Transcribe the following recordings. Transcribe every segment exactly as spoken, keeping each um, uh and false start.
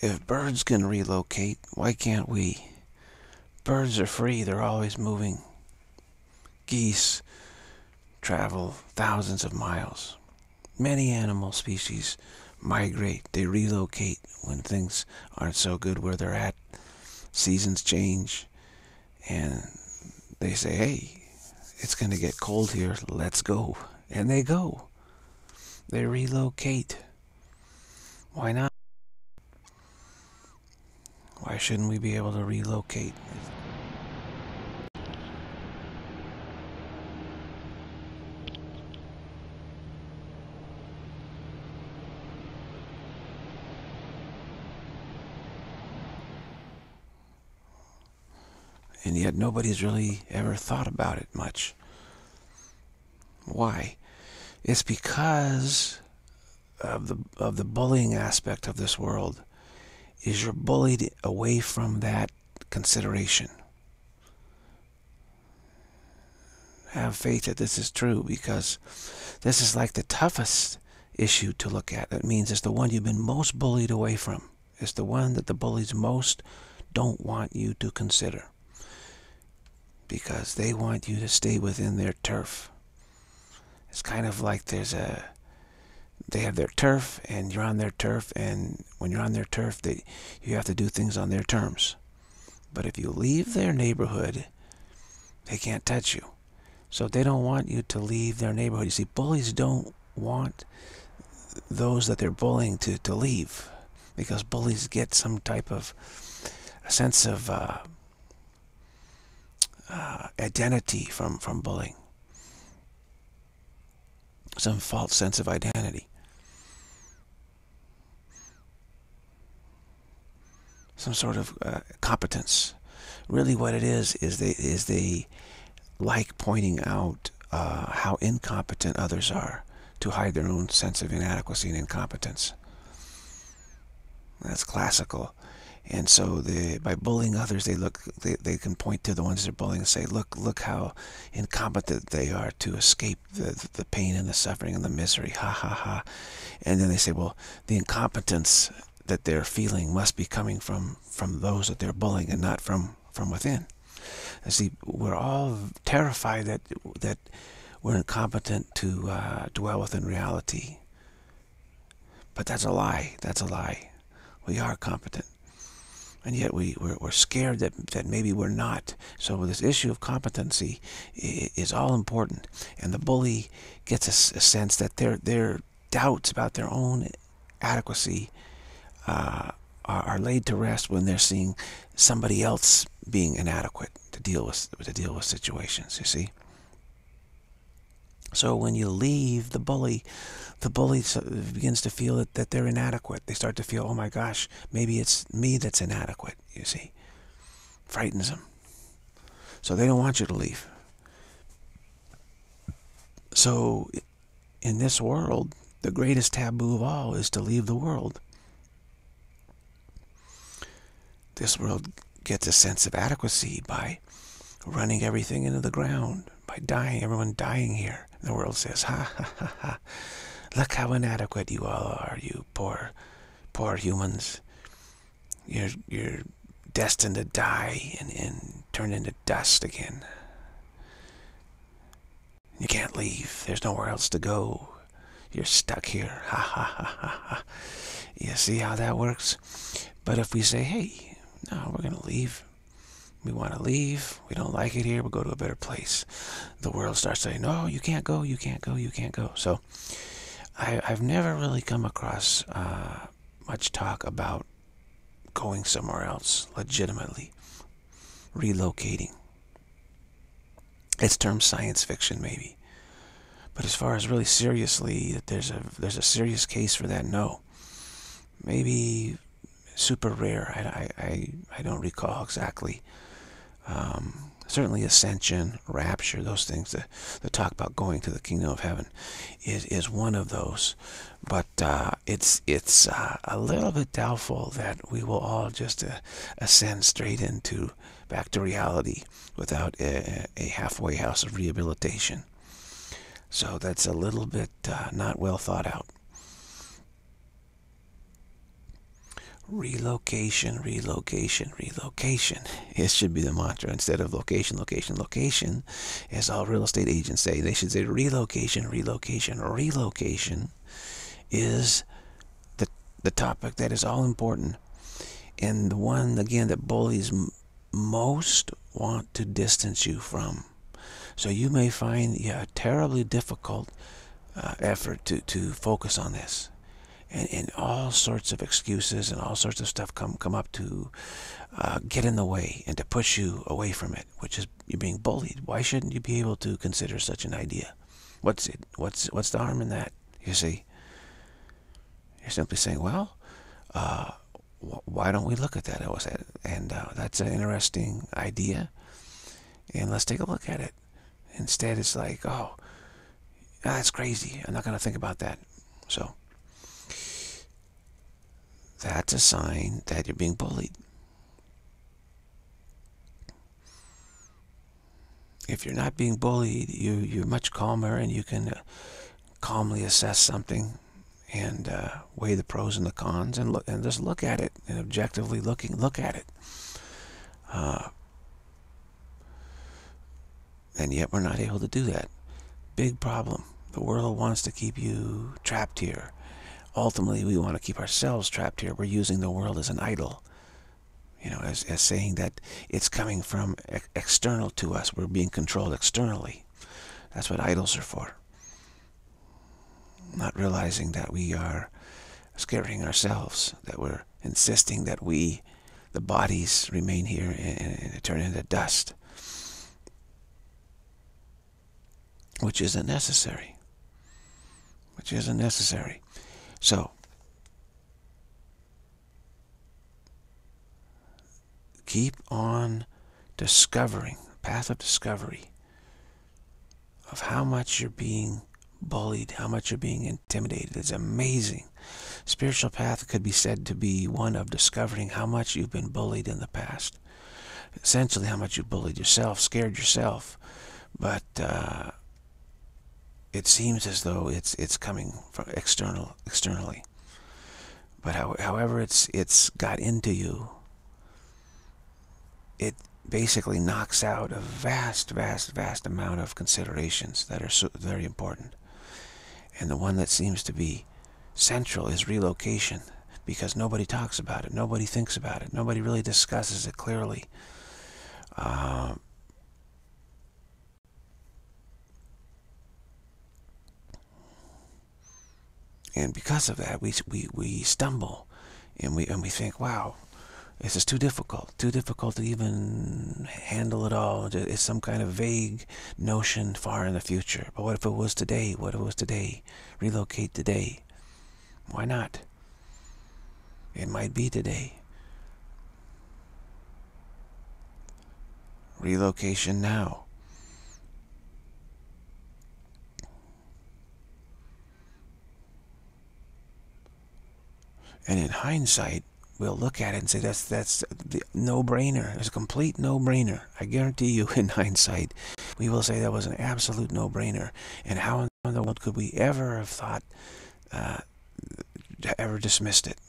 If birds can relocate, why can't we? Birds are free, they're always moving. Geese travel thousands of miles. Many animal species migrate, they relocate when things aren't so good where they're at. Seasons change, and they say, hey, it's going to get cold here, let's go. And they go. They relocate. Why not? Why shouldn't we be able to relocate? And yet nobody's really ever thought about it much. Why? It's because of the of the bullying aspect of this world. Is you're bullied away from that consideration. Have faith that this is true, because this is like the toughest issue to look at. It means it's the one you've been most bullied away from. It's the one that the bullies most don't want you to consider, because they want you to stay within their turf. It's kind of like there's a they have their turf and you're on their turf, and when you're on their turf, they you have to do things on their terms. But if you leave their neighborhood, they can't touch you. So they don't want you to leave their neighborhood. You see, bullies don't want those that they're bullying to, to leave, because bullies get some type of a sense of uh, uh, identity from, from bullying. Some false sense of identity. Some sort of uh, competence. Really what it is, is they, is they like pointing out uh, how incompetent others are, to hide their own sense of inadequacy and incompetence. That's classical. And so they, by bullying others, they look they, they can point to the ones they're bullying and say, look look how incompetent they are to escape the, the pain and the suffering and the misery. Ha ha ha. And then they say, well, the incompetence that they're feeling must be coming from, from those that they're bullying and not from, from within. And see, we're all terrified that that we're incompetent to uh, dwell within reality. But that's a lie. That's a lie. We are competent. And yet we, we're, we're scared that, that maybe we're not. So this issue of competency is all important. And the bully gets a, a sense that their, their doubts about their own adequacy uh, are, are laid to rest when they're seeing somebody else being inadequate to deal with, to deal with situations, you see. So when you leave the bully, the bully begins to feel that, that they're inadequate. They start to feel, oh my gosh, maybe it's me that's inadequate, you see. Frightens them. So they don't want you to leave. So in this world, the greatest taboo of all is to leave the world. This world gets a sense of adequacy by running everything into the ground, by dying, everyone dying here. The world says, ha, ha, ha, ha. Look how inadequate you all are, you poor, poor humans. You're, you're destined to die and, and turn into dust again. You can't leave. There's nowhere else to go. You're stuck here. Ha, ha, ha, ha, ha. You see how that works? But if we say, hey, no, we're going to leave. We want to leave. We don't like it here. We'll go to a better place. The world starts saying, no, you can't go, you can't go, you can't go. So I, I've never really come across uh, much talk about going somewhere else, legitimately, relocating. It's termed science fiction, maybe. But as far as really seriously, that there's a, there's a serious case for that, no. Maybe super rare. I, I, I don't recall exactly. Um, certainly ascension, rapture, those things that, that talk about going to the kingdom of heaven is, is one of those. But uh, it's, it's uh, a little bit doubtful that we will all just uh, ascend straight into, back to reality without a, a halfway house of rehabilitation. So that's a little bit uh, not well thought out. Relocation, relocation, relocation. It should be the mantra instead of location, location, location. As all real estate agents say, they should say relocation, relocation, relocation is the, the topic that is all important. And the one, again, that bullies m most want to distance you from. So you may find yeah, a terribly difficult uh, effort to, to focus on this. And, and all sorts of excuses and all sorts of stuff come come up to uh, get in the way and to push you away from it, which is you're being bullied. Why shouldn't you be able to consider such an idea? What's it? What's what's the harm in that? You see, you're simply saying, well, uh, wh why don't we look at that? I was at, and uh, that's an interesting idea, and let's take a look at it. Instead, it's like, oh, that's crazy. I'm not going to think about that. So. That's a sign that you're being bullied. If you're not being bullied, you, you're much calmer and you can uh, calmly assess something and uh, weigh the pros and the cons and, look, and just look at it and objectively looking, look at it. Uh, and yet we're not able to do that. Big problem. The world wants to keep you trapped here. Ultimately, we want to keep ourselves trapped here. We're using the world as an idol, you know, as, as saying that it's coming from ex external to us. We're being controlled externally. That's what idols are for. Not realizing that we are scaring ourselves, that we're insisting that we, the bodies, remain here and, and turn into dust, which isn't necessary. Which isn't necessary. So, keep on discovering, path of discovery of how much you're being bullied, how much you're being intimidated. It's amazing. Spiritual path could be said to be one of discovering how much you've been bullied in the past. Essentially, how much you bullied yourself, scared yourself. But uh, it seems as though it's it's coming from external externally. But how, however it's it's got into you, it basically knocks out a vast, vast, vast amount of considerations that are so very important. And the one that seems to be central is relocation, because nobody talks about it, nobody thinks about it, nobody really discusses it clearly. Uh, And because of that, we, we, we stumble and we, and we think, wow, this is too difficult, too difficult to even handle it all. It's some kind of vague notion far in the future. But what if it was today? What if it was today? Relocate today. Why not? It might be today. Relocation now. And in hindsight, we'll look at it and say that's that's the no-brainer. It's a complete no-brainer. I guarantee you, in hindsight, we will say that was an absolute no-brainer. And how in the world could we ever have thought, uh, ever dismissed it?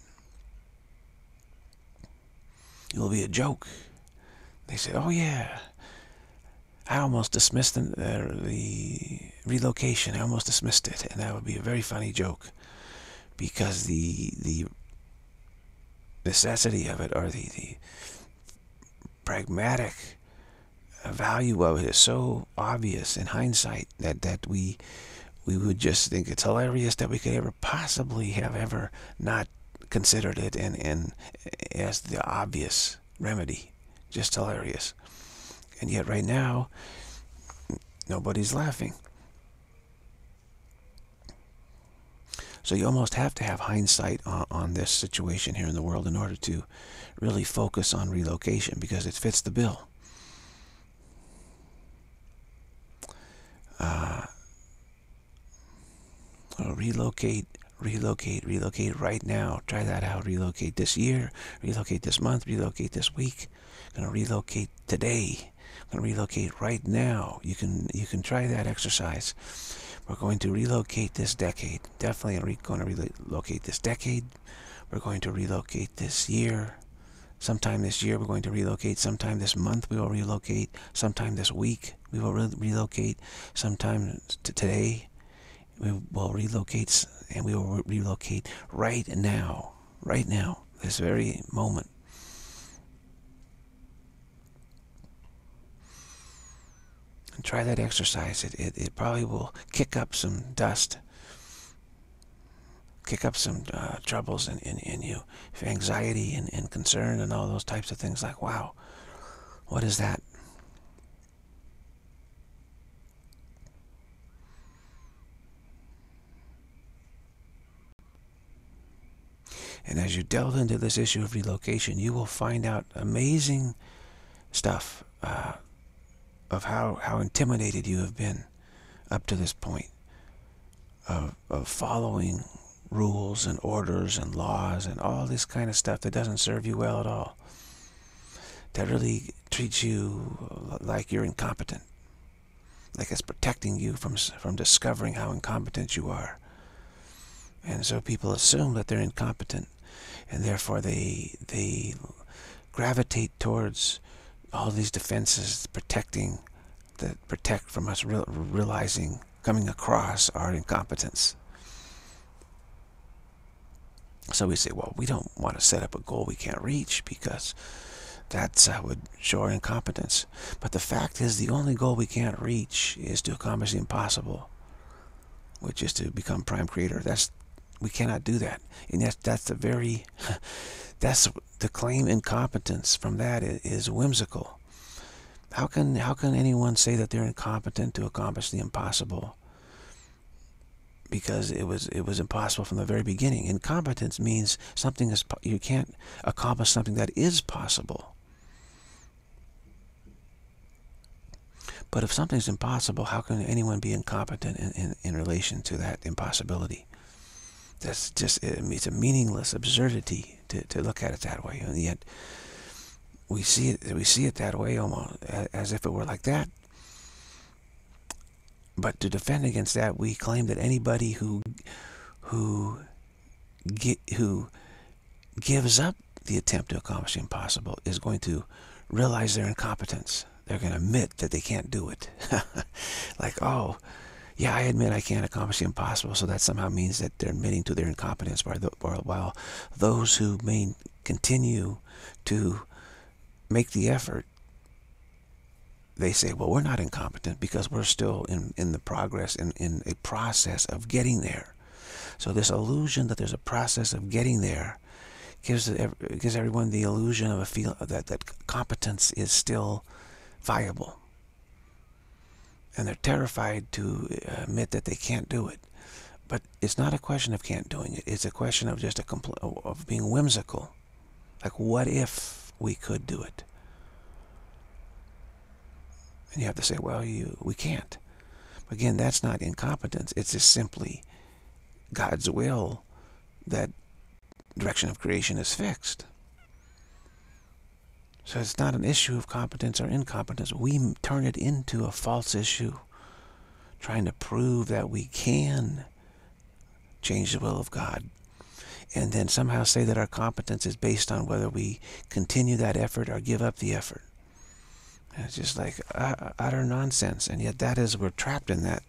It will be a joke. They say, "Oh yeah, I almost dismissed the, uh, the relocation. I almost dismissed it," and that would be a very funny joke, because the the necessity of it, or the, the pragmatic value of it, is so obvious in hindsight that, that we we would just think it's hilarious that we could ever possibly have ever not considered it and, and as the obvious remedy. Just hilarious. And yet right now, nobody's laughing. So you almost have to have hindsight on, on this situation here in the world in order to really focus on relocation, because it fits the bill. Uh, relocate, relocate, relocate right now. Try that out. Relocate this year, relocate this month, relocate this week. I'm going to relocate today. I'm going to relocate right now. You can, you can try that exercise. We're going to relocate this decade. Definitely going to relocate this decade. We're going to relocate this year. Sometime this year we're going to relocate. Sometime this month we will relocate. Sometime this week we will re relocate. Sometime today we will relocate, and we will re relocate right now. Right now. This very moment. And try that exercise. It, it, it probably will kick up some dust. Kick up some uh, troubles in, in, in you. Anxiety and, and concern and all those types of things, like, wow, what is that? And as you delve into this issue of relocation, you will find out amazing stuff uh, of how, how intimidated you have been up to this point of, of following rules and orders and laws and all this kind of stuff that doesn't serve you well at all, that really treats you like you're incompetent, like it's protecting you from from discovering how incompetent you are. And so people assume that they're incompetent, and therefore they they gravitate towards all these defenses protecting that protect from us real, realizing coming across our incompetence. So we say, well, we don't want to set up a goal we can't reach, because that's uh, would show our incompetence. But the fact is, the only goal we can't reach is to accomplish the impossible, which is to become prime creator. That's we cannot do that, and that's that's the very that's the claim incompetence from that is, is whimsical. How can how can anyone say that they're incompetent to accomplish the impossible? Because it was it was impossible from the very beginning. Incompetence means something is you can't accomplish something that is possible. But if something's impossible, how can anyone be incompetent in, in, in relation to that impossibility? That's just it's a meaningless absurdity to, to look at it that way, and yet we see it we see it that way, almost as if it were like that. But to defend against that, we claim that anybody who who get, who gives up the attempt to accomplish the impossible is going to realize their incompetence. They're going to admit that they can't do it. Like, oh, yeah, I admit I can't accomplish the impossible, so that somehow means that they're admitting to their incompetence, while those who may continue to make the effort, they say, well, we're not incompetent because we're still in, in the progress, in, in a process of getting there. So this illusion that there's a process of getting there gives, gives everyone the illusion of a feel that, that competence is still viable. And they're terrified to admit that they can't do it. But it's not a question of can't doing it. It's a question of just a compl of being whimsical. Like, what if we could do it? And you have to say, well, you we can't. Again, that's not incompetence. It's just simply God's will that direction of creation is fixed. So it's not an issue of competence or incompetence. We turn it into a false issue, trying to prove that we can change the will of God, and then somehow say that our competence is based on whether we continue that effort or give up the effort. And it's just like uh, utter nonsense, and yet that is, we're trapped in that.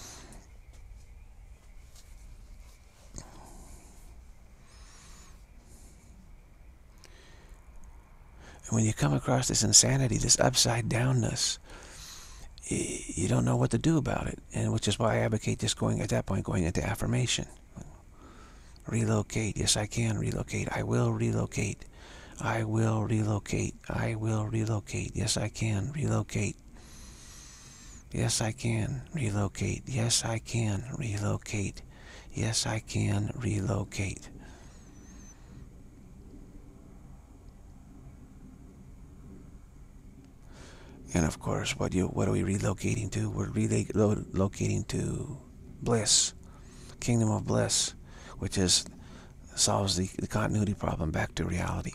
And when you come across this insanity, this upside downness, you don't know what to do about it, and which is why I advocate just going, at that point, going into affirmation. Relocate. Yes, I can relocate. I will relocate. I will relocate. I will relocate. Yes, I can relocate. Yes, I can relocate. Yes, I can relocate. Yes, I can relocate. And of course, what you what are we relocating to? We're relocating to bliss, kingdom of bliss, which is solves the, the continuity problem back to reality.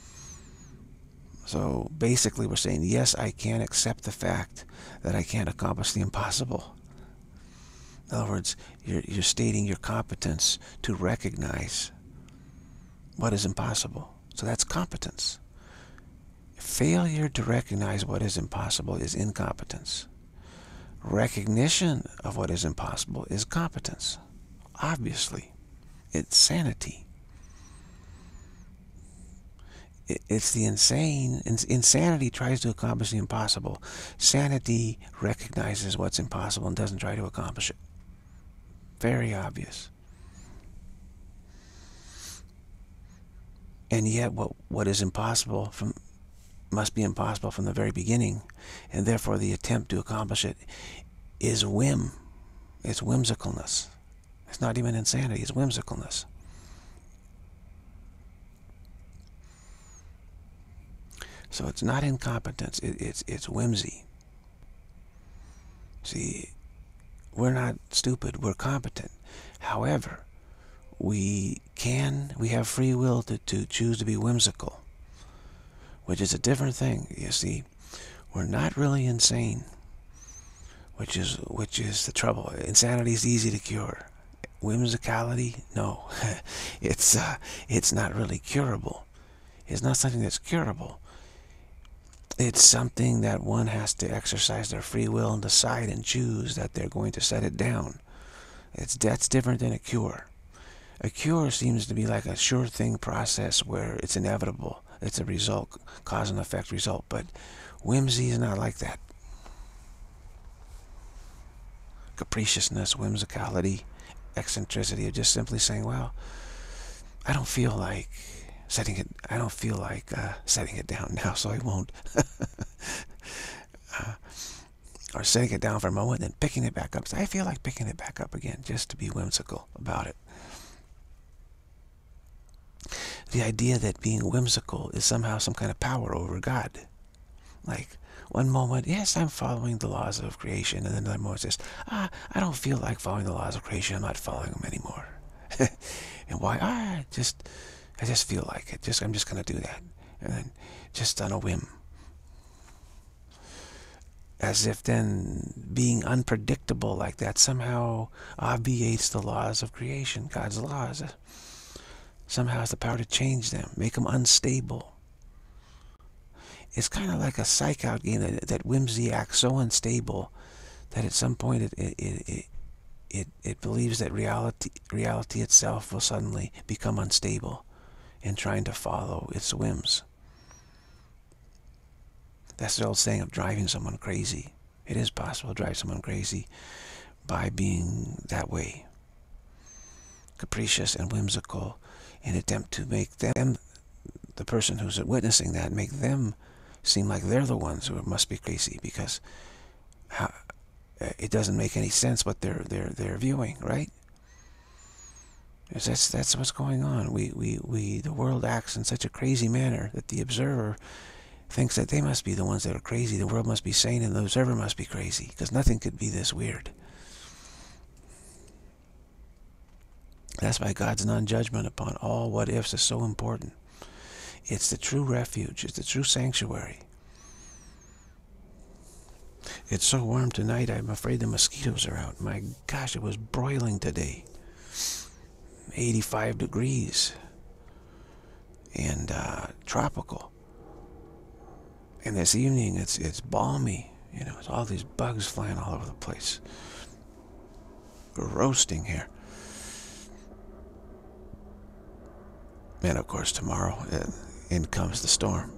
So basically we're saying, yes, I can accept the fact that I can't accomplish the impossible. In other words, you're, you're stating your competence to recognize what is impossible. So that's competence. Failure to recognize what is impossible is incompetence. Recognition of what is impossible is competence. Obviously, it's sanity. It's the insane. Insanity tries to accomplish the impossible. Sanity recognizes what's impossible and doesn't try to accomplish it. Very obvious. And yet what, what is impossible from must be impossible from the very beginning, and therefore the attempt to accomplish it is whim. It's whimsicalness. It's not even insanity, it's whimsicalness. So it's not incompetence, it, it's, it's whimsy. See, we're not stupid, we're competent. However, we can, we have free will to, to choose to be whimsical, which is a different thing. You see, we're not really insane, which is, which is the trouble. Insanity is easy to cure. Whimsicality, no. it's, uh, it's not really curable. It's not something that's curable. It's something that one has to exercise their free will and decide and choose that they're going to set it down. It's, that's different than a cure. A cure seems to be like a sure thing process where it's inevitable. It's a result, cause and effect result. But whimsy is not like that. Capriciousness, whimsicality, eccentricity are just simply saying, well, I don't feel like setting it, I don't feel like uh, setting it down now, so I won't. uh, or setting it down for a moment, then picking it back up. So I feel like picking it back up again, just to be whimsical about it. The idea that being whimsical is somehow some kind of power over God. Like, one moment, yes, I'm following the laws of creation, and then another moment says, ah, I don't feel like following the laws of creation, I'm not following them anymore. And why? Ah, I just, I just feel like it. Just, I'm just going to do that. And then, just on a whim. As if then being unpredictable like that somehow obviates the laws of creation, God's laws. Somehow has the power to change them, make them unstable. It's kind of like a psych-out game that, that whimsy acts so unstable that at some point it it, it it it believes that reality reality itself will suddenly become unstable in trying to follow its whims. That's the old saying of driving someone crazy. It is possible to drive someone crazy by being that way, capricious and whimsical, in an attempt to make them, the person who's witnessing that, make them seem like they're the ones who must be crazy, because how, it doesn't make any sense what they're they're they're viewing, right? Because that's that's what's going on. We we we the world acts in such a crazy manner that the observer thinks that they must be the ones that are crazy. The world must be sane, and the observer must be crazy, because nothing could be this weird. That's why God's non-judgment upon all what-ifs is so important. It's the true refuge. It's the true sanctuary. It's so warm tonight, I'm afraid the mosquitoes are out. My gosh, it was broiling today. eighty-five degrees. And uh, tropical. And this evening, it's, it's balmy. You know, it's all these bugs flying all over the place. We're roasting here. And of course, tomorrow, uh, in comes the storm.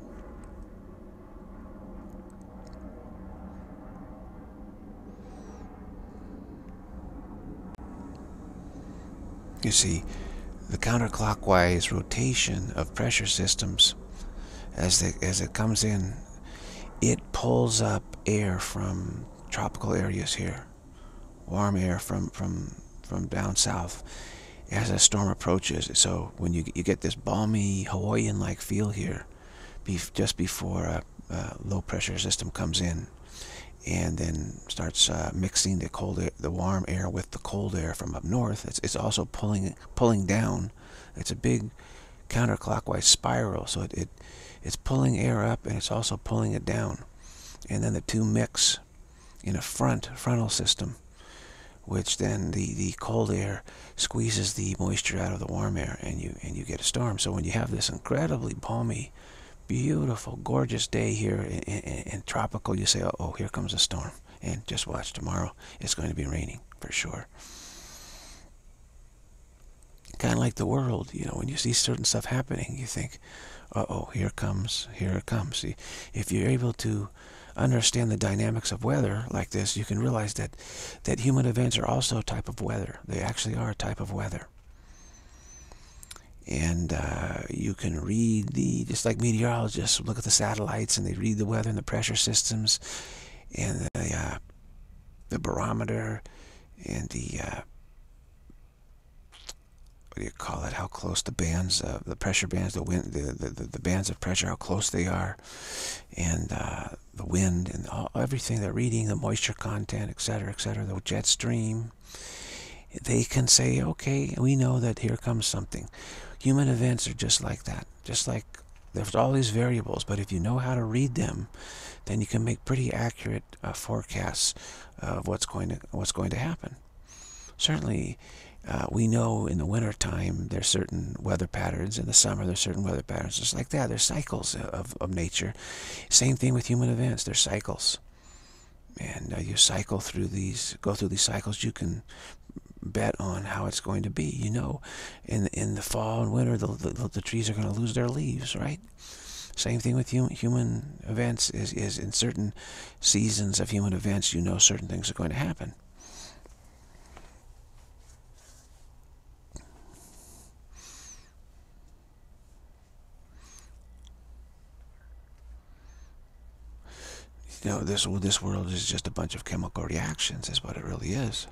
You see, the counterclockwise rotation of pressure systems, as, the, as it comes in, it pulls up air from tropical areas here, warm air from, from, from down south, as a storm approaches. So when you you get this balmy Hawaiian-like feel here, bef just before a, a low pressure system comes in, and then starts uh, mixing the cold air, the warm air with the cold air from up north. It's it's also pulling pulling down. It's a big counterclockwise spiral. So it, it it's pulling air up and it's also pulling it down, and then the two mix in a front frontal system, which then the, the cold air squeezes the moisture out of the warm air, and you and you get a storm. So when you have this incredibly balmy, beautiful, gorgeous day here in, in, in tropical, you say, oh, here comes a storm. And just watch, tomorrow it's going to be raining for sure. Kind of like the world, you know, when you see certain stuff happening, you think, uh-oh, here comes, here it comes. If you're able to understand the dynamics of weather like this, you can realize that, that human events are also a type of weather. They actually are a type of weather. And uh, you can read the, just like meteorologists look at the satellites and they read the weather and the pressure systems and the, uh, the barometer and the, uh, what do you call it, how close the bands, uh, the pressure bands, the wind, the, the, the bands of pressure, how close they are, and uh, the wind, and all, everything they're reading, the moisture content, et cetera, et cetera, the jet stream. They can say, okay, we know that here comes something. Human events are just like that, just like there's all these variables, but if you know how to read them, then you can make pretty accurate uh, forecasts of what's going to what's going to happen. Certainly, uh, we know in the winter time there's certain weather patterns. In the summer there's certain weather patterns. Just like that, there's cycles of, of nature. Same thing with human events. There's cycles, and uh, you cycle through these, go through these cycles. You can bet on how it's going to be. You know, in in the fall and winter, the the, the trees are going to lose their leaves, right? Same thing with hum, human events. Is is in certain seasons of human events, you know certain things are going to happen. You know, this this world is just a bunch of chemical reactions, is what it really is.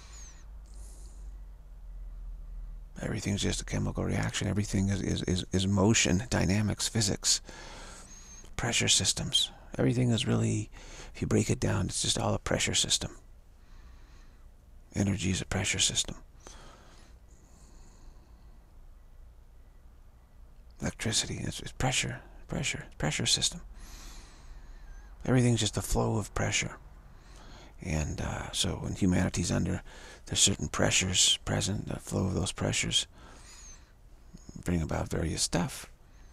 Everything's just a chemical reaction. Everything is, is, is, is motion, dynamics, physics, pressure systems. Everything is really, if you break it down, it's just all a pressure system. Energy is a pressure system. Electricity is, is pressure, pressure, pressure system. Everything's just a flow of pressure. And uh, so when humanity's under, there's certain pressures present. The flow of those pressures bring about various stuff.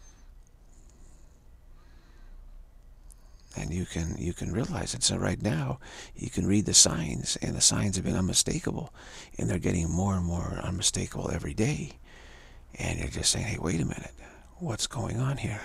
And you can you can realize it. So right now, you can read the signs, and the signs have been unmistakable, and they're getting more and more unmistakable every day. And you're just saying, hey, wait a minute, what's going on here?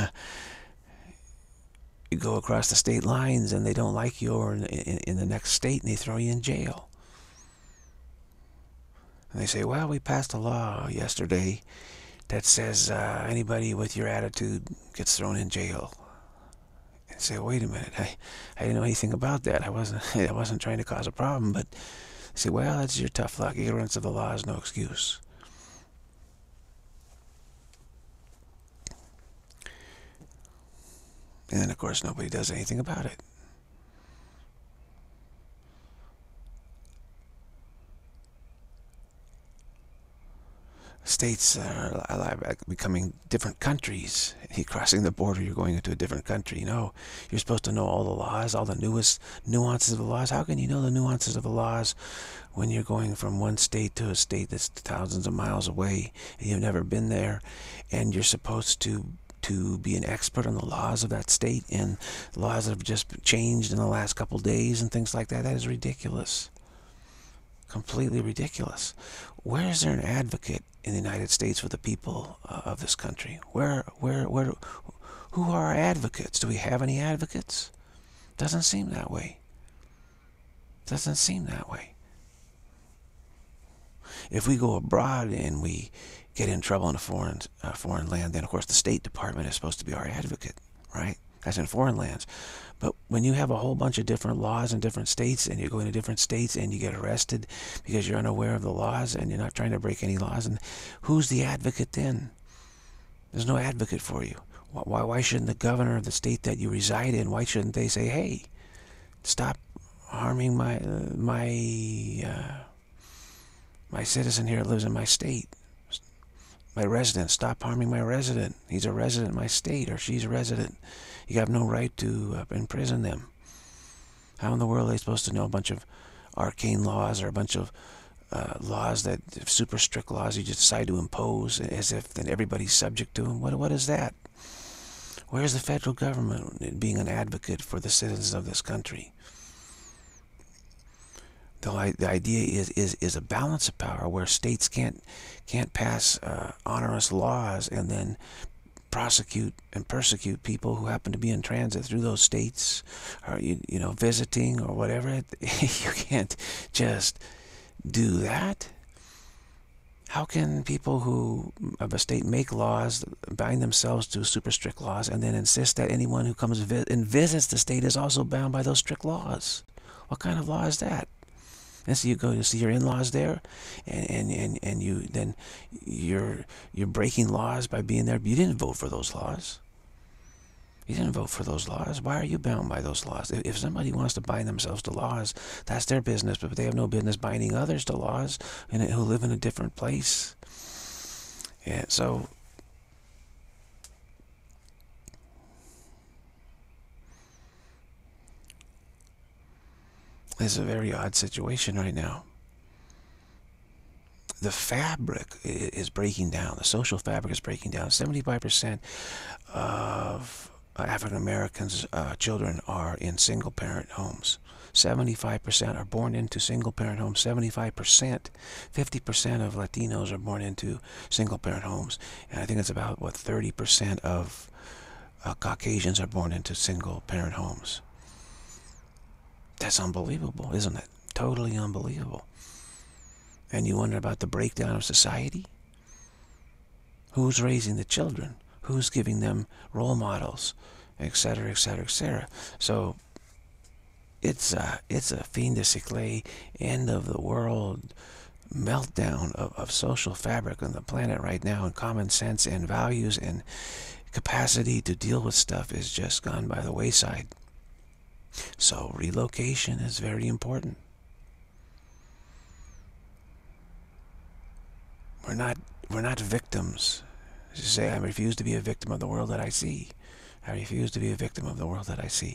You go across the state lines and they don't like you, or in, in, in the next state, and they throw you in jail. And they say, well, we passed a law yesterday that says uh, anybody with your attitude gets thrown in jail. And say, wait a minute, I, I didn't know anything about that. I wasn't, I wasn't trying to cause a problem. But say, well, that's your tough luck. Ignorance of the law is no excuse. And then, of course, nobody does anything about it. States are becoming different countries. You're crossing the border, you're going into a different country. You know, you're supposed to know all the laws, all the newest nuances of the laws. How can you know the nuances of the laws when you're going from one state to a state that's thousands of miles away, and you've never been there, and you're supposed to to be an expert on the laws of that state and laws that have just changed in the last couple days and things like that? That is ridiculous. Completely ridiculous. Where is there an advocate in the United States for the people uh, of this country? Where, where, where, who are our advocates? Do we have any advocates? Doesn't seem that way. Doesn't seem that way. If we go abroad and we get in trouble in a foreign uh, foreign land, then of course the State Department is supposed to be our advocate, right? That's in foreign lands. But when you have a whole bunch of different laws in different states, and you go into different states and you get arrested because you're unaware of the laws and you're not trying to break any laws, and who's the advocate then? There's no advocate for you. Why, why shouldn't the governor of the state that you reside in, why shouldn't they say, hey, stop harming my uh, my uh, my citizen here that lives in my state? My resident, stop harming my resident. He's a resident in my state, or she's a resident. You have no right to uh, imprison them. How in the world are they supposed to know a bunch of arcane laws or a bunch of uh, laws that super strict laws you just decide to impose as if then everybody's subject to them. What what is that? Where's the federal government being an advocate for the citizens of this country? The, the idea is, is is a balance of power where states can't can't pass uh, onerous laws and then prosecute and persecute people who happen to be in transit through those states, or you, you know visiting or whatever. You can't just do that. How can people who of a state make laws, bind themselves to super strict laws, and then insist that anyone who comes vi and visits the state is also bound by those strict laws? What kind of law is that? And so you go to see your in-laws there, and, and, and, and you then you're you're breaking laws by being there. You didn't vote for those laws. You didn't vote for those laws. Why are you bound by those laws? If somebody wants to bind themselves to laws, that's their business, but they have no business binding others to laws and who live in a different place. Yeah, so it's a very odd situation right now. The fabric is breaking down. The social fabric is breaking down. seventy-five percent of African Americans' uh, children are in single-parent homes. seventy-five percent are born into single-parent homes. seventy-five percent, fifty percent of Latinos are born into single-parent homes. And I think it's about, what, thirty percent of uh, Caucasians are born into single-parent homes. That's unbelievable, isn't it? Totally unbelievable. And you wonder about the breakdown of society? Who's raising the children? Who's giving them role models? Et cetera, et cetera, et cetera. So it's a, it's a fin de siècle, end of the world, meltdown of, of social fabric on the planet right now, and common sense and values and capacity to deal with stuff is just gone by the wayside. So relocation is very important. We're not we're not victims. You say, I refuse to be a victim of the world that I see. I refuse to be a victim of the world that I see.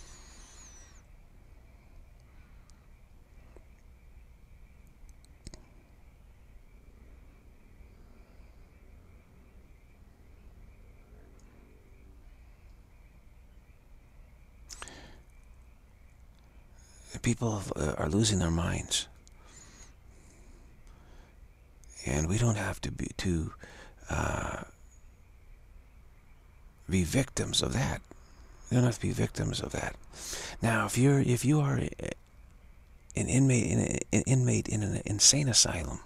People are losing their minds. And we don't have to be to uh, be victims of that. We don't have to be victims of that. Now, if you're if you are an inmate in a, an inmate in an insane asylum,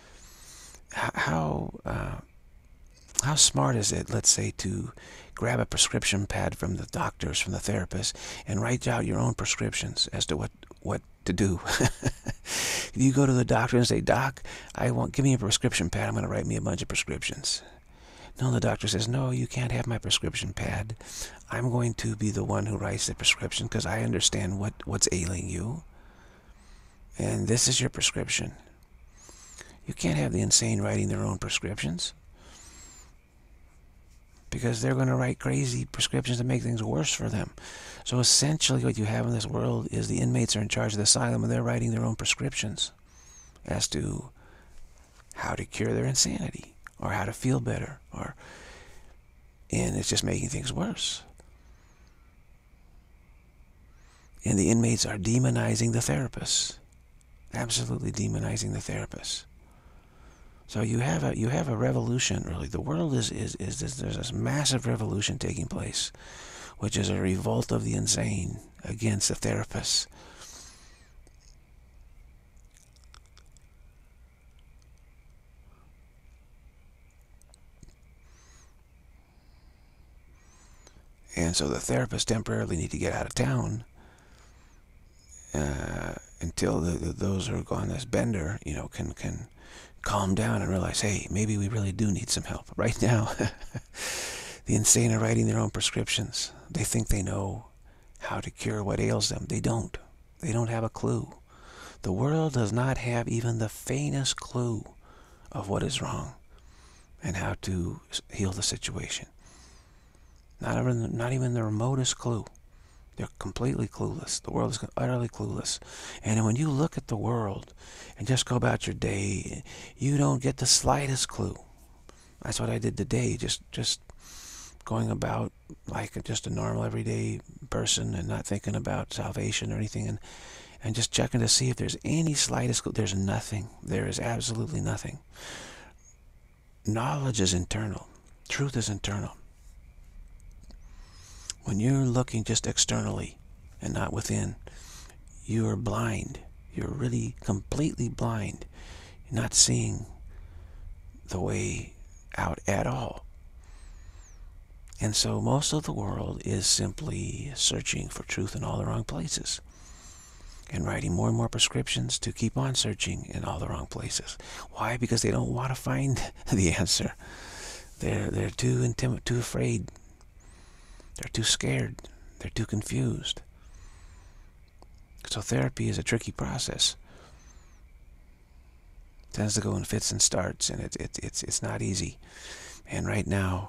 how uh, how smart is it, let's say, to grab a prescription pad from the doctors, from the therapist, and write out your own prescriptions as to what what to do? You go to the doctor and say, Doc, I want, give me a prescription pad. I'm going to write me a bunch of prescriptions. No, the doctor says, no, you can't have my prescription pad. I'm going to be the one who writes the prescription because I understand what, what's ailing you. And this is your prescription. You can't have the insane writing their own prescriptions, because they're going to write crazy prescriptions to make things worse for them. So essentially what you have in this world is the inmates are in charge of the asylum, and they're writing their own prescriptions as to how to cure their insanity or how to feel better, or and it's just making things worse. And the inmates are demonizing the therapists, absolutely demonizing the therapists. So you have a you have a revolution, really. The world is is is this, there's this massive revolution taking place, which is a revolt of the insane against the therapists. And so the therapists temporarily need to get out of town uh, until the, the, those who are on this bender, you know, can can. calm down and realize, hey, maybe we really do need some help. Right now, the insane are writing their own prescriptions. They think they know how to cure what ails them. They don't. They don't have a clue. The world does not have even the faintest clue of what is wrong and how to heal the situation. Not even, not even the remotest clue. They're completely clueless. The world is utterly clueless. And when you look at the world and just go about your day, you don't get the slightest clue. That's what I did today, just just going about like a, just a normal everyday person and not thinking about salvation or anything, and, and just checking to see if there's any slightest clue. There's nothing. There is absolutely nothing. Knowledge is internal. Truth is internal. When you're looking just externally and not within, you are blind. You're really completely blind. You're not seeing the way out at all. And so most of the world is simply searching for truth in all the wrong places and writing more and more prescriptions to keep on searching in all the wrong places. Why? Because they don't want to find the answer. They're, they're too intimidated, too afraid. They're too scared. They're too confused. So therapy is a tricky process. It tends to go in fits and starts, and it, it, it's, it's not easy. And right now,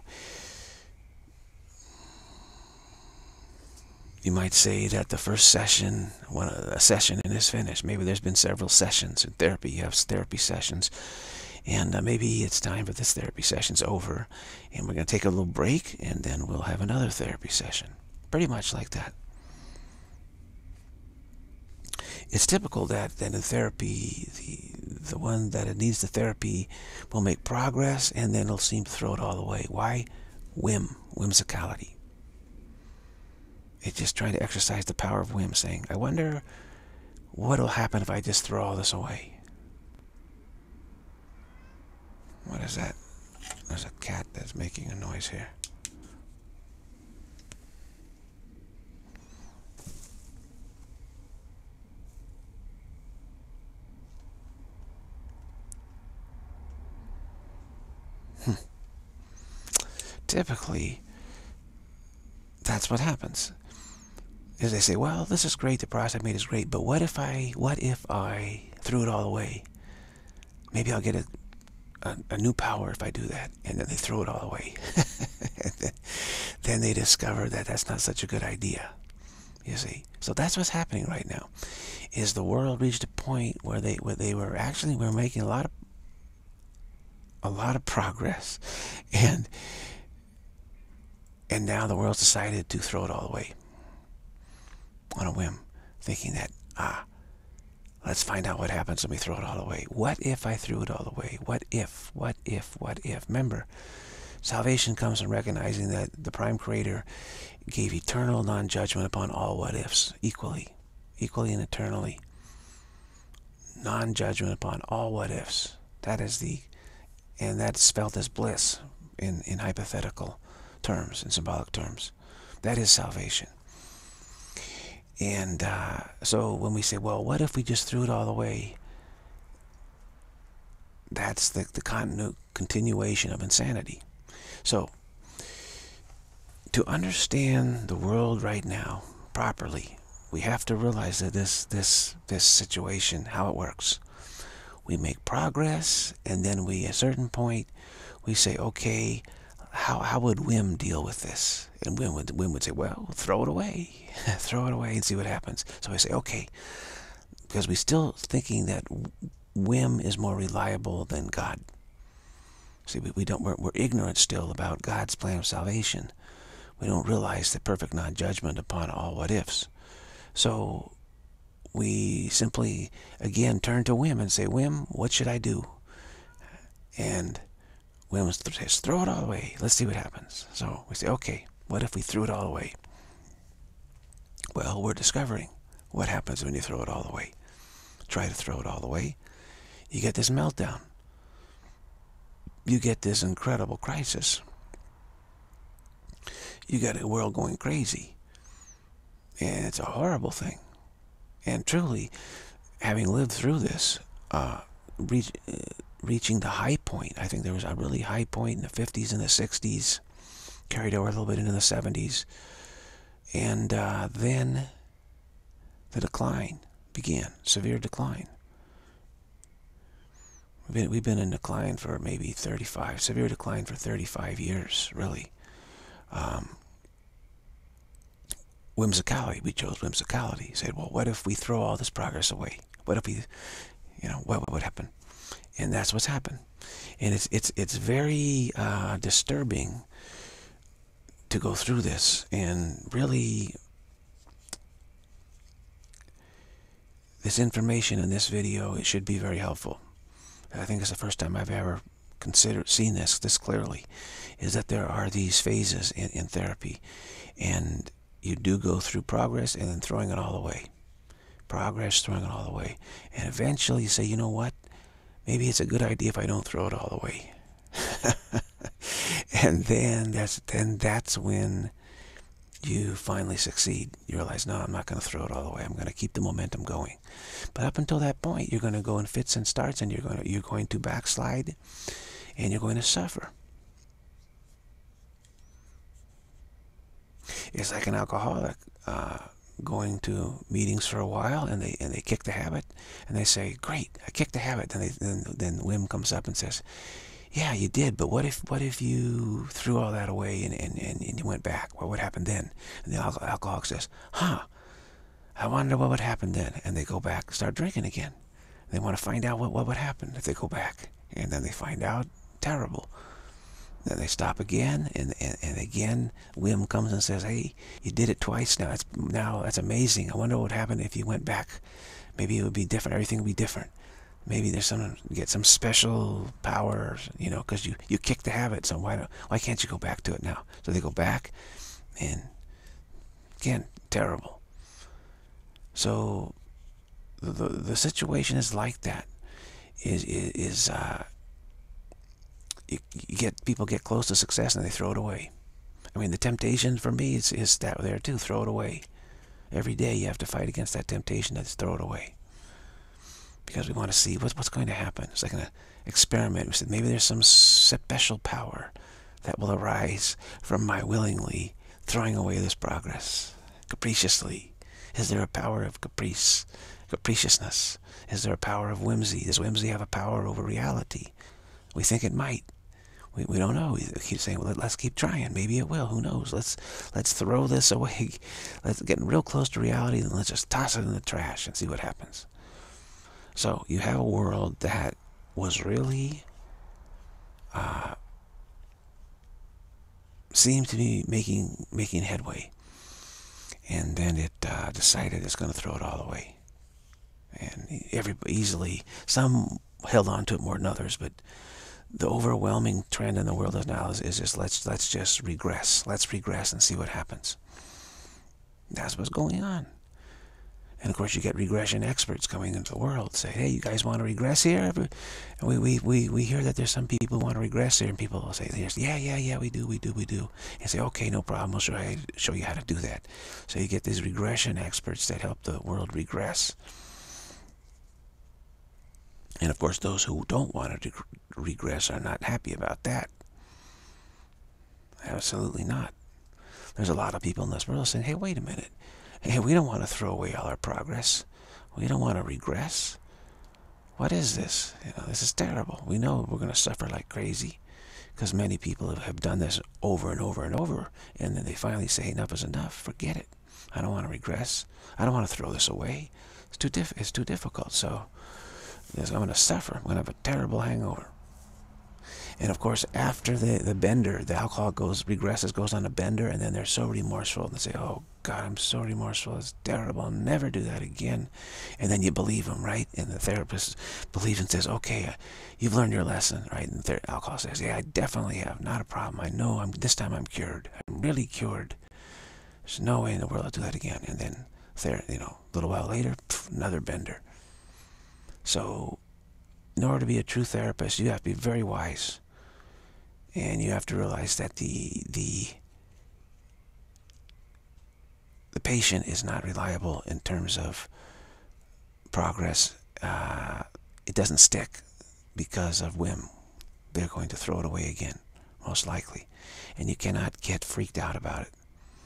you might say that the first session, one a session and is finished. Maybe there's been several sessions in therapy. You have therapy sessions. And uh, maybe it's time for this therapy session's over, and we're going to take a little break, and then we'll have another therapy session. Pretty much like that. It's typical that, that in therapy, the, the one that needs the therapy will make progress, and then it'll seem to throw it all away. Why? Whim, whimsicality. It's just trying to exercise the power of whim, saying, I wonder what'll happen if I just throw all this away. What is that? There's a cat that's making a noise here. Hmm. Typically, that's what happens. Is they say, well, this is great, the progress I made is great, but what if I, what if I threw it all away? Maybe I'll get a A, a new power if I do that. And then they throw it all away. And then, then they discover that that's not such a good idea, you see. So that's what's happening right now, is the world reached a point where they where they were actually were making a lot of a lot of progress, and and now the world's decided to throw it all away on a whim, thinking that, ah, let's find out what happens when we throw it all away. What if I threw it all away? What if, what if, what if? Remember, salvation comes from recognizing that the Prime Creator gave eternal non-judgment upon all what-ifs, equally, equally and eternally. Non-judgment upon all what-ifs. That is the, and that's felt as bliss in, in hypothetical terms, in symbolic terms. That is salvation. And uh, so when we say, well, what if we just threw it all away? That's the, the continu continuation of insanity. So, to understand the world right now properly, we have to realize that this, this, this situation, how it works. We make progress, and then we, at a certain point, we say, okay, how, how would whim deal with this? And whim would, whim would say, well, throw it away. Throw it away and see what happens. So we say, okay, because we're still thinking that whim is more reliable than God. See, we, we don't, we're, we're ignorant still about God's plan of salvation. We don't realize the perfect non-judgment upon all what-ifs. So we simply, again, turn to whim and say, whim, what should I do? And whim says, throw it all away. Let's see what happens. So we say, okay, what if we threw it all away? Well, we're discovering what happens when you throw it all away. Try to throw it all away. You get this meltdown. You get this incredible crisis. You got a world going crazy. And it's a horrible thing. And truly, having lived through this, uh, reach, uh, reaching the high point, I think there was a really high point in the fifties and the sixties, carried over a little bit into the seventies. And uh, then the decline began, severe decline. We've been, we've been in decline for maybe thirty-five, severe decline for thirty-five years, really. Um, whimsicality. We chose whimsicality. He said, well, what if we throw all this progress away? What if we, you know, what, what would happen? And that's what's happened. And it's it's it's very uh, disturbing to go through this, and really, this information in this video, it should be very helpful. I think it's the first time I've ever considered seen this this clearly, is that there are these phases in, in therapy, and you do go through progress and then throwing it all away. Progress, throwing it all away. And eventually you say, you know what? Maybe it's a good idea if I don't throw it all away. And then that's then that's when you finally succeed. You realize, no, I'm not going to throw it all away. I'm going to keep the momentum going. But up until that point, you're going to go in fits and starts, and you're going to you're going to backslide, and you're going to suffer. It's like an alcoholic uh, going to meetings for a while, and they and they kick the habit, and they say, "Great, I kicked the habit." Then they, then then Wim comes up and says, "Yeah, you did, but what if what if you threw all that away and and, and, and you went back? What would happen then?" And the alcohol alcoholic says, "Huh, I wonder what would happen then." And they go back, start drinking again. They want to find out what what would happen if they go back, and then they find out terrible. Then they stop again, and, and, and again, Wim comes and says, "Hey, you did it twice now. It's, now that's amazing. I wonder what would happen if you went back. Maybe it would be different. Everything would be different. Maybe there's some get some special power, you know, because you you kick the habit. So why don't, why can't you go back to it now?" So they go back, and again, terrible. So the the, the situation is like that. Is is, is uh, You, you get people get close to success and they throw it away. I mean, the temptation for me is, is that there too. Throw it away. Every day you have to fight against that temptation to throw it away, because we want to see what's what's going to happen. It's like an experiment. We said maybe there's some special power that will arise from my willingly throwing away this progress capriciously. Is there a power of caprice, capriciousness? Is there a power of whimsy? Does whimsy have a power over reality? We think it might. We, we don't know. We keep saying, well, let's keep trying. Maybe it will. Who knows? Let's let's throw this away. Let's get real close to reality, and let's just toss it in the trash and see what happens. So you have a world that was really uh, seemed to be making making headway, and then it uh, decided it's going to throw it all away. And everybody easily, some held on to it more than others, but the overwhelming trend in the world now is, is just let's let's just regress. Let's regress and see what happens. That's what's going on. And of course, you get regression experts coming into the world, say, "Hey, you guys want to regress here?" And we we we we hear that there's some people who want to regress here, and people will say, "Yeah, yeah, yeah, we do, we do, we do." And say, "Okay, no problem. We'll show you show you how to do that." So you get these regression experts that help the world regress. And of course, those who don't want to regress are not happy about that. Absolutely not. There's a lot of people in this world saying, "Hey, wait a minute. Hey, we don't want to throw away all our progress. We don't want to regress. What is this? You know, this is terrible. We know we're going to suffer like crazy," because many people have done this over and over and over, and then they finally say, enough is enough. Forget it. I don't want to regress. I don't want to throw this away. It's too diff it's too difficult. So I'm going to suffer. I'm going to have a terrible hangover. And of course, after the, the bender, the alcohol goes, regresses, goes on a bender, and then they're so remorseful. And they say, "Oh, God, I'm so remorseful. It's terrible. I'll never do that again." And then you believe them, right? And the therapist believes and says, "Okay, uh, you've learned your lesson," right? And the alcohol says, "Yeah, I definitely have. Not a problem. I know I'm, this time I'm cured. I'm really cured. There's no way in the world I'll do that again." And then, you know, a little while later, pff, another bender. So, in order to be a true therapist, you have to be very wise, and you have to realize that the the the patient is not reliable in terms of progress. Uh, it doesn't stick because of whim. They're going to throw it away again, most likely, and you cannot get freaked out about it.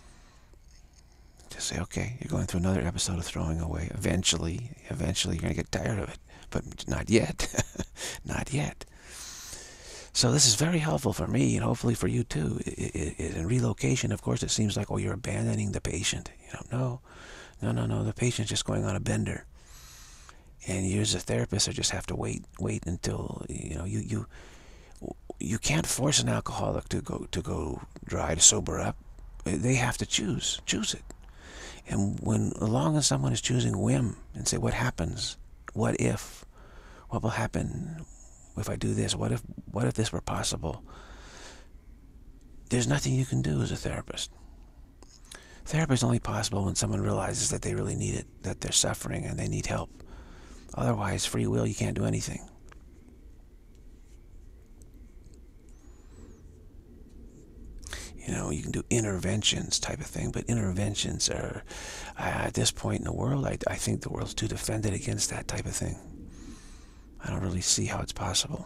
Just say, "Okay, you're going through another episode of throwing away. Eventually, eventually, you're going to get tired of it." But not yet. Not yet. So this is very helpful for me, and hopefully for you too. I- I- in relocation, of course, it seems like, oh, you're abandoning the patient. You know, no, no, no, no. The patient's just going on a bender, and you as a therapist, are just have to wait, wait until you know you you you can't force an alcoholic to go to go dry to sober up. They have to choose, choose it. And when, as long as someone is choosing whim and say, what happens? What if? What will happen if I do this? What if, what if this were possible? There's nothing you can do as a therapist. Therapy is only possible when someone realizes that they really need it, that they're suffering and they need help. Otherwise, free will, you can't do anything. You know, you can do interventions type of thing, but interventions are, uh, at this point in the world, I, I think the world's too defended against that type of thing. I don't really see how it's possible.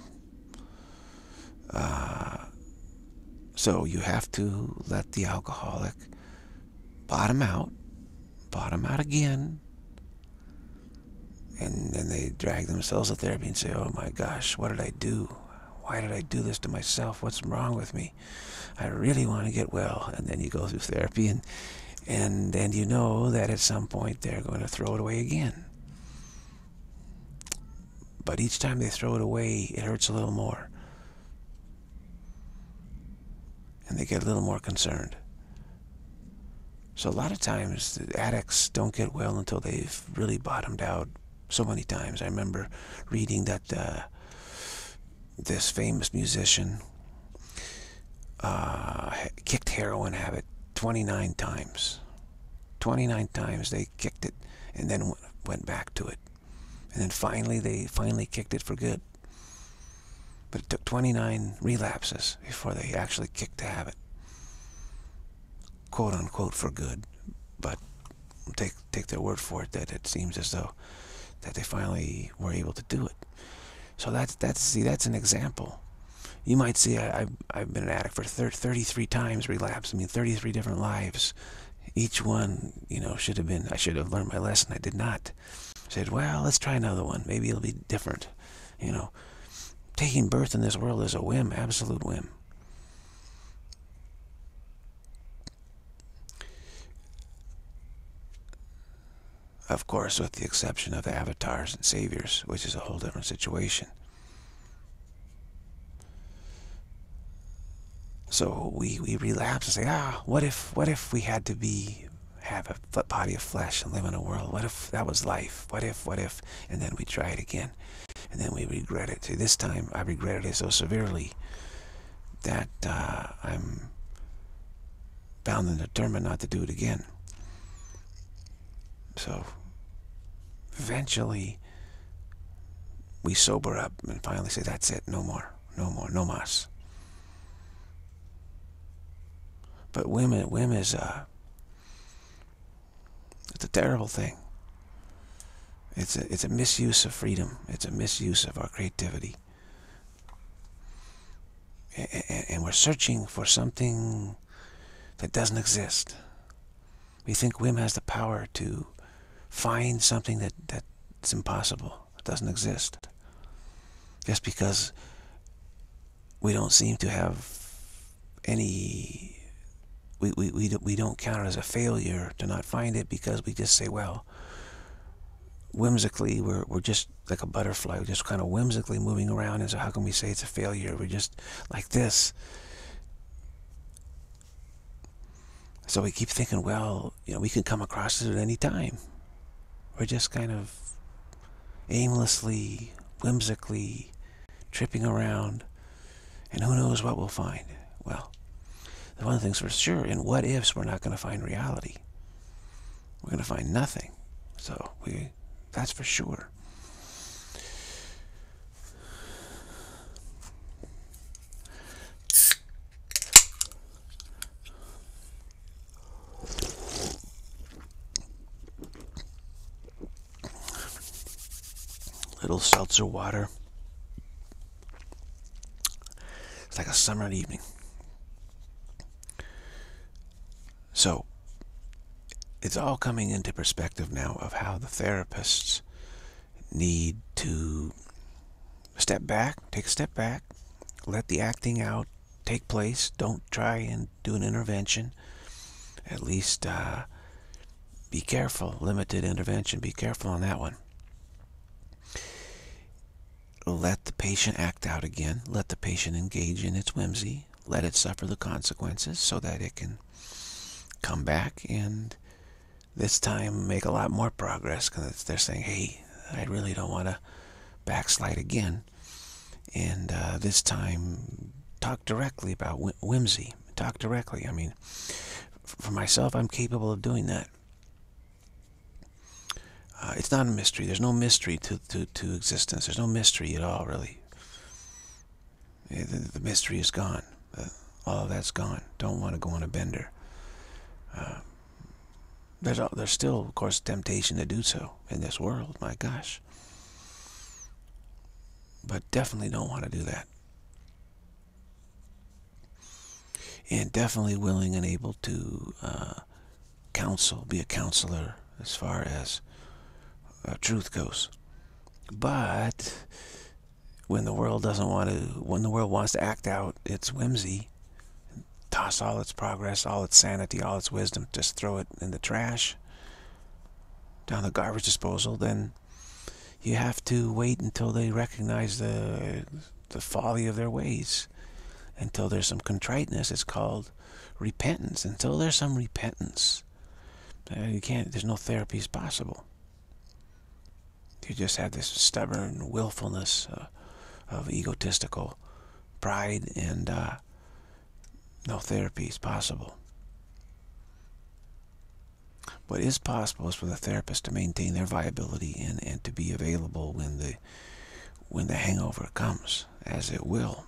Uh, so you have to let the alcoholic bottom out, bottom out again, and then they drag themselves to therapy and say, oh my gosh, what did I do? Why did I do this to myself? What's wrong with me? I really want to get well. And then you go through therapy, and and then you know that at some point they're going to throw it away again. But each time they throw it away, it hurts a little more. And they get a little more concerned. So a lot of times, the addicts don't get well until they've really bottomed out so many times. I remember reading that uh, this famous musician uh, kicked heroin habit twenty-nine times. twenty-nine times they kicked it and then went back to it. And then finally, they finally kicked it for good. But it took twenty-nine relapses before they actually kicked the habit. Quote unquote for good. But take take their word for it that it seems as though that they finally were able to do it. So that's, that's see, that's an example. You might see, I, I've, I've been an addict for thirty-three times relapse. I mean, thirty-three different lives. Each one, you know, should have been, I should have learned my lesson. I did not. I said, well, let's try another one. Maybe it'll be different. You know, taking birth in this world is a whim, absolute whim. Of course, with the exception of avatars and saviors, which is a whole different situation. So we, we relapse and say, ah, what if, what if we had to be, have a body of flesh and live in a world? What if that was life? What if, what if? And then we try it again. And then we regret it. See, this time I regretted it so severely that uh, I'm bound and determined not to do it again. So eventually we sober up and finally say, that's it, no more, no more, no mas. But whim, whim is a, it's a terrible thing. It's a, it's a misuse of freedom. It's a misuse of our creativity. And, and we're searching for something that doesn't exist. We think whim has the power to find something that, that's impossible, that doesn't exist. Just because we don't seem to have any, we, we, we, don't, we don't count it as a failure to not find it, because we just say, well, whimsically, we're, we're just like a butterfly, we're just kind of whimsically moving around, and so how can we say it's a failure? We're just like this. So we keep thinking, well, you know, we could come across it at any time. We're just kind of aimlessly, whimsically tripping around, and who knows what we'll find. Well, the one thing's for sure, in what ifs, we're not going to find reality. We're going to find nothing. So we, that's for sure. Little seltzer water. It's like a summer evening. So it's all coming into perspective now of how the therapists need to step back, take a step back, let the acting out take place. Don't try and do an intervention. At least uh, be careful. Limited intervention. Be careful on that one. Let the patient act out again. Let the patient engage in its whimsy. Let it suffer the consequences so that it can come back and this time make a lot more progress, because they're saying, hey, I really don't want to backslide again. And uh, this time, talk directly about whimsy. Talk directly. I mean, for myself, I'm capable of doing that. Uh, it's not a mystery. There's no mystery to, to, to existence. There's no mystery at all, really. The, the mystery is gone. Uh, all of that's gone. Don't want to go on a bender. Uh, there's, there's still, of course, temptation to do so in this world. My gosh. But definitely don't want to do that. And definitely willing and able to uh, counsel, be a counselor as far as uh, truth goes. But when the world doesn't want to, when the world wants to act out its whimsy, toss all its progress, all its sanity, all its wisdom, just throw it in the trash, down the garbage disposal, then you have to wait until they recognize the the folly of their ways. Until there's some contriteness. It's called repentance. Until there's some repentance, uh, you can't. There's no therapies possible. You just have this stubborn willfulness uh, of egotistical pride, and uh, no therapy is possible. What is possible is for the therapist to maintain their viability and, and to be available when the when the hangover comes, as it will.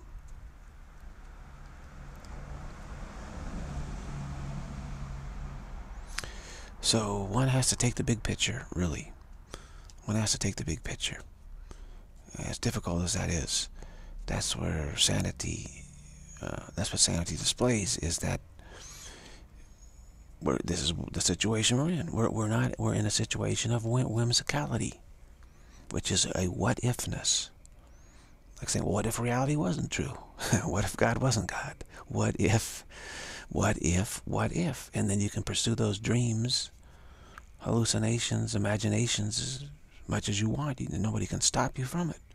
So one has to take the big picture, really. One has to take the big picture. As difficult as that is, that's where sanity, uh, that's what sanity displays, is that we're, this is the situation we're in. We're, we're not, we're in a situation of whimsicality, which is a what-ifness. Like saying, well, what if reality wasn't true? What if God wasn't God? What if, what if, what if? And then you can pursue those dreams, hallucinations, imaginations as much as you want. Nobody can stop you from it.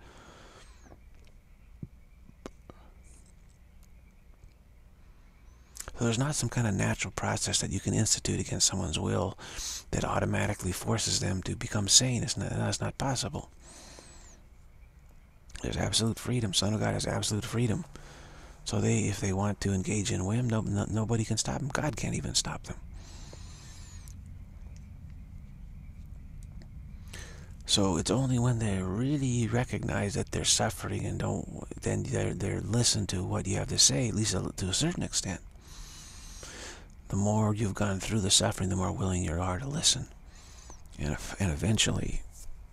So there's not some kind of natural process that you can institute against someone's will that automatically forces them to become sane. It's not, that's not possible. There's absolute freedom. Son of God has absolute freedom. So they, if they want to engage in whim, no, no, nobody can stop them. God can't even stop them. So it's only when they really recognize that they're suffering and don't, then they're, they're listen to what you have to say, at least to a certain extent. The more you've gone through the suffering, the more willing you are to listen. And, and eventually,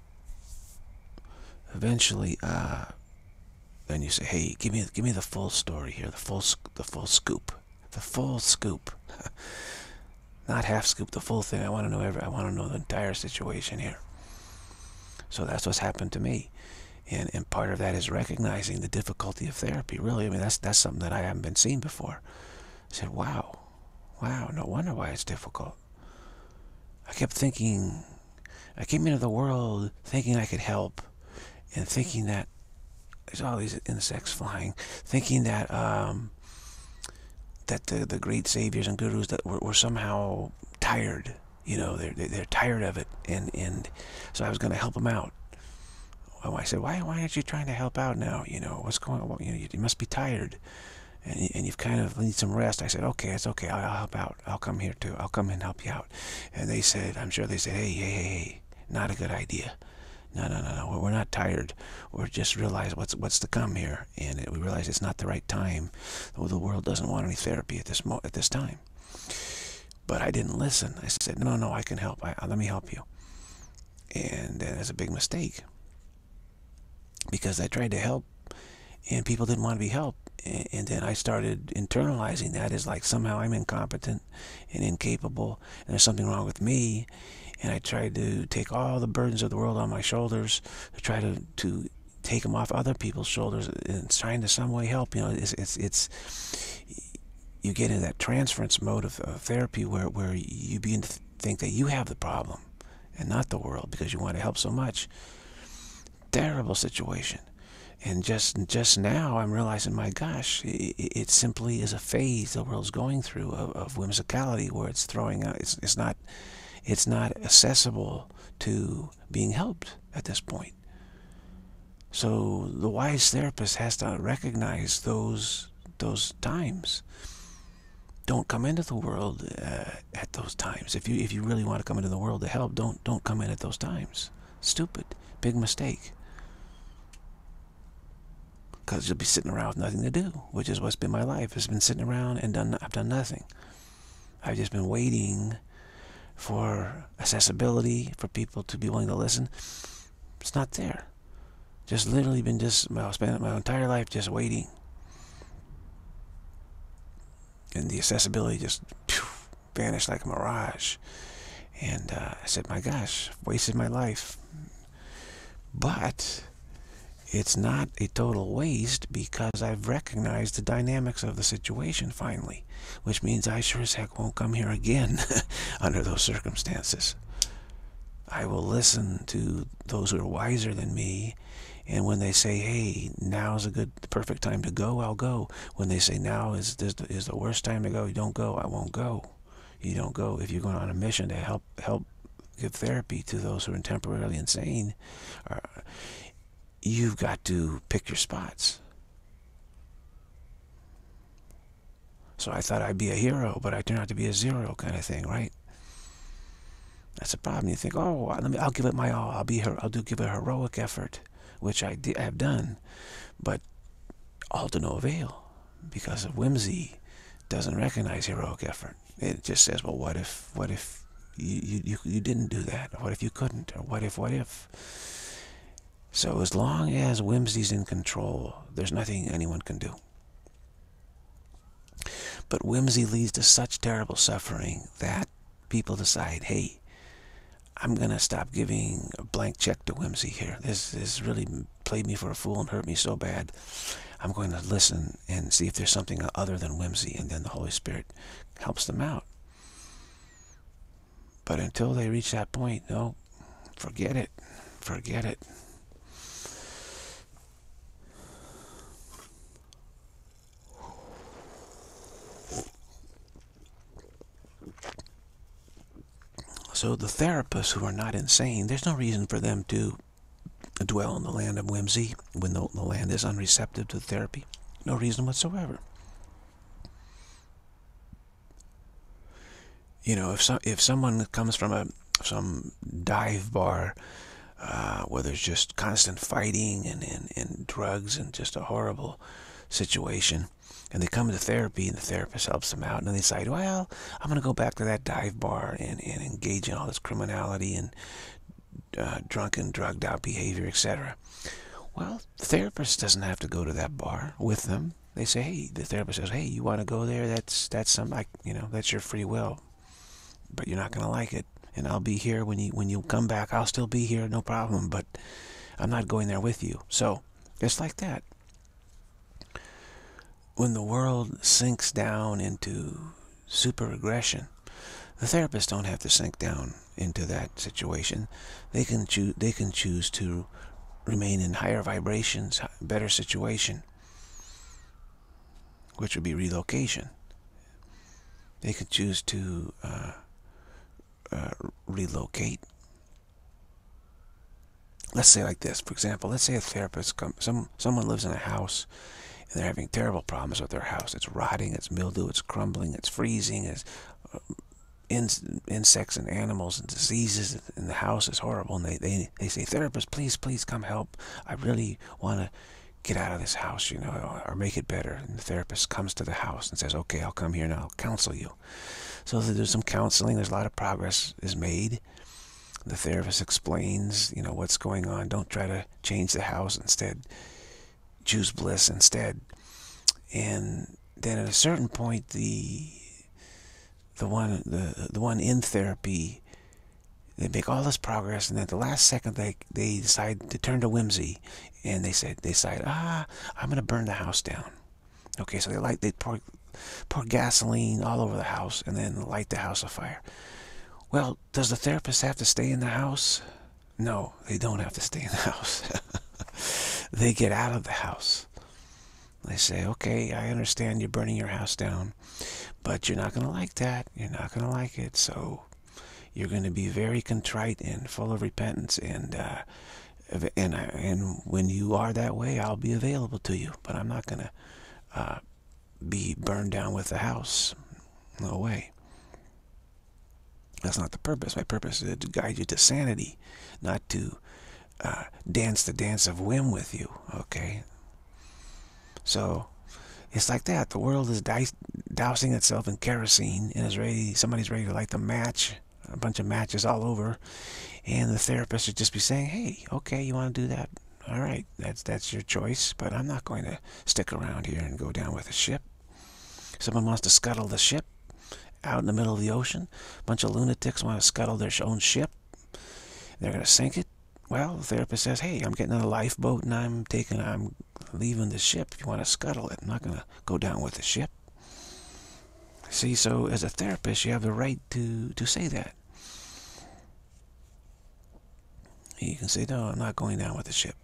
eventually, uh, then you say, hey, give me, give me the full story here, the full, the full scoop, the full scoop. Not half scoop, the full thing. I want to know every, I want to know the entire situation here. So that's what's happened to me. And, and part of that is recognizing the difficulty of therapy, really. I mean, that's, that's something that I haven't been seeing before. I said, wow, wow, no wonder why it's difficult. I kept thinking, I came into the world thinking I could help, and thinking that, there's all these insects flying, thinking that um, that the, the great saviors and gurus that were, were somehow tired. You know, they're, they're tired of it, and, and so I was going to help them out. Well, I said, why, why aren't you trying to help out now? You know, what's going on? You know, you, you must be tired, and, and you've kind of need some rest. I said, okay, it's okay, I'll, I'll help out. I'll come here too. I'll come and help you out. And they said, I'm sure they said, hey, hey, hey, hey, not a good idea. No, no, no, no, we're not tired. We're just realize what's what's to come here, and we realize it's not the right time. Well, the world doesn't want any therapy at this mo at this time. But I didn't listen. I said, no, no, I can help. I, let me help you. And that's a big mistake. Because I tried to help, and people didn't want to be helped. And, and then I started internalizing that as like somehow I'm incompetent and incapable, and there's something wrong with me. And I tried to take all the burdens of the world on my shoulders to try to, to, take them off other people's shoulders and trying to some way help. You know, it's it's, it's you get in that transference mode of, of therapy where where you begin to think that you have the problem and not the world because you want to help so much. Terrible situation. And just just now I'm realizing, my gosh, it, it simply is a phase the world's going through of, of whimsicality, where it's throwing out. It's it's not it's not accessible to being helped at this point. So the wise therapist has to recognize those those times. Don't come into the world uh, at those times. If you if you really want to come into the world to help, don't don't come in at those times. Stupid, big mistake. Because you'll be sitting around with nothing to do, which is what's been my life. It's been sitting around and done. I've done nothing. I've just been waiting for accessibility, for people to be willing to listen. It's not there. Just literally been just, well, spent my entire life just waiting. And the accessibility just phew, vanished like a mirage. And uh, I said, my gosh, wasted my life. But it's not a total waste, because I've recognized the dynamics of the situation finally, which means I sure as heck won't come here again under those circumstances. I will listen to those who are wiser than me, and when they say, hey, now's a good, perfect time to go, I'll go. When they say now is, is, the, is the worst time to go, you don't go, I won't go. You don't go. If you're going on a mission to help help give therapy to those who are temporarily insane, or, you've got to pick your spots. So I thought I'd be a hero, but I turned out to be a zero kind of thing, right? That's a problem. You think, oh, let me, I'll give it my all. I'll be her. I'll do give a heroic effort, which I, I have done, but all to no avail, because of whimsy doesn't recognize heroic effort. It just says, well, what if, what if you you you, you didn't do that? Or what if you couldn't? Or what if, what if? So as long as whimsy's in control, there's nothing anyone can do. But whimsy leads to such terrible suffering that people decide, hey, I'm going to stop giving a blank check to whimsy here. This, this really played me for a fool and hurt me so bad. I'm going to listen and see if there's something other than whimsy, and then the Holy Spirit helps them out. But until they reach that point, no, forget it. Forget it. So the therapists who are not insane, there's no reason for them to dwell in the land of whimsy when the, the land is unreceptive to therapy. No reason whatsoever. You know, if so, if someone comes from a some dive bar uh, where there's just constant fighting and, and, and drugs and just a horrible situation, and they come into therapy and the therapist helps them out, and then they decide, well, I'm going to go back to that dive bar and, and engage in all this criminality and uh, drunken, drugged out behavior, et cetera. Well, the therapist doesn't have to go to that bar with them. They say, hey, the therapist says, hey, you want to go there? That's that's some, like, you know, that's your free will, but you're not going to like it. And I'll be here when you when you come back. I'll still be here, no problem. But I'm not going there with you. So it's like that. When the world sinks down into super aggression, the therapists don't have to sink down into that situation. They can choose. They can choose to remain in higher vibrations, better situation, which would be relocation. They could choose to uh, uh, relocate. Let's say like this, for example. Let's say a therapist comes. Some someone lives in a house, and they're having terrible problems with their house. It's rotting, it's mildew, it's crumbling, it's freezing, it's uh, in, insects and animals and diseases in the house is horrible. And they, they, they say, therapist, please, please come help. I really want to get out of this house, you know, or, or make it better. And the therapist comes to the house and says, okay, I'll come here and I'll counsel you. So there's some counseling. There's a lot of progress is made. The therapist explains, you know, what's going on. Don't try to change the house. Instead, choose bliss instead. And then at a certain point, the the one the the one in therapy They make all this progress, and at the last second, they they decide to turn to whimsy, and they said they decide, ah, I'm gonna burn the house down. Okay, so they light, they pour, pour gasoline all over the house, and then light the house afire. Well, does the therapist have to stay in the house? No, they don't have to stay in the house. They get out of the house. They say, okay, I understand you're burning your house down, but you're not going to like that. You're not going to like it. So you're going to be very contrite and full of repentance. And, uh, and, and when you are that way, I'll be available to you. But I'm not going to uh, be burned down with the house. No way. That's not the purpose. My purpose is to guide you to sanity, not to uh, dance the dance of whim with you, okay? So it's like that. The world is dousing itself in kerosene and is ready, somebody's ready to light the match, a bunch of matches all over, and the therapist should just be saying, hey, okay, you want to do that? All right, that's, that's your choice, but I'm not going to stick around here and go down with a ship. Someone wants to scuttle the ship out in the middle of the ocean. A bunch of lunatics want to scuttle their own ship. They're going to sink it. Well, the therapist says, hey, I'm getting on a lifeboat and I'm taking, I'm leaving the ship. If you want to scuttle it, I'm not going to go down with the ship. See, so as a therapist, you have the right to, to say that. You can say, no, I'm not going down with the ship.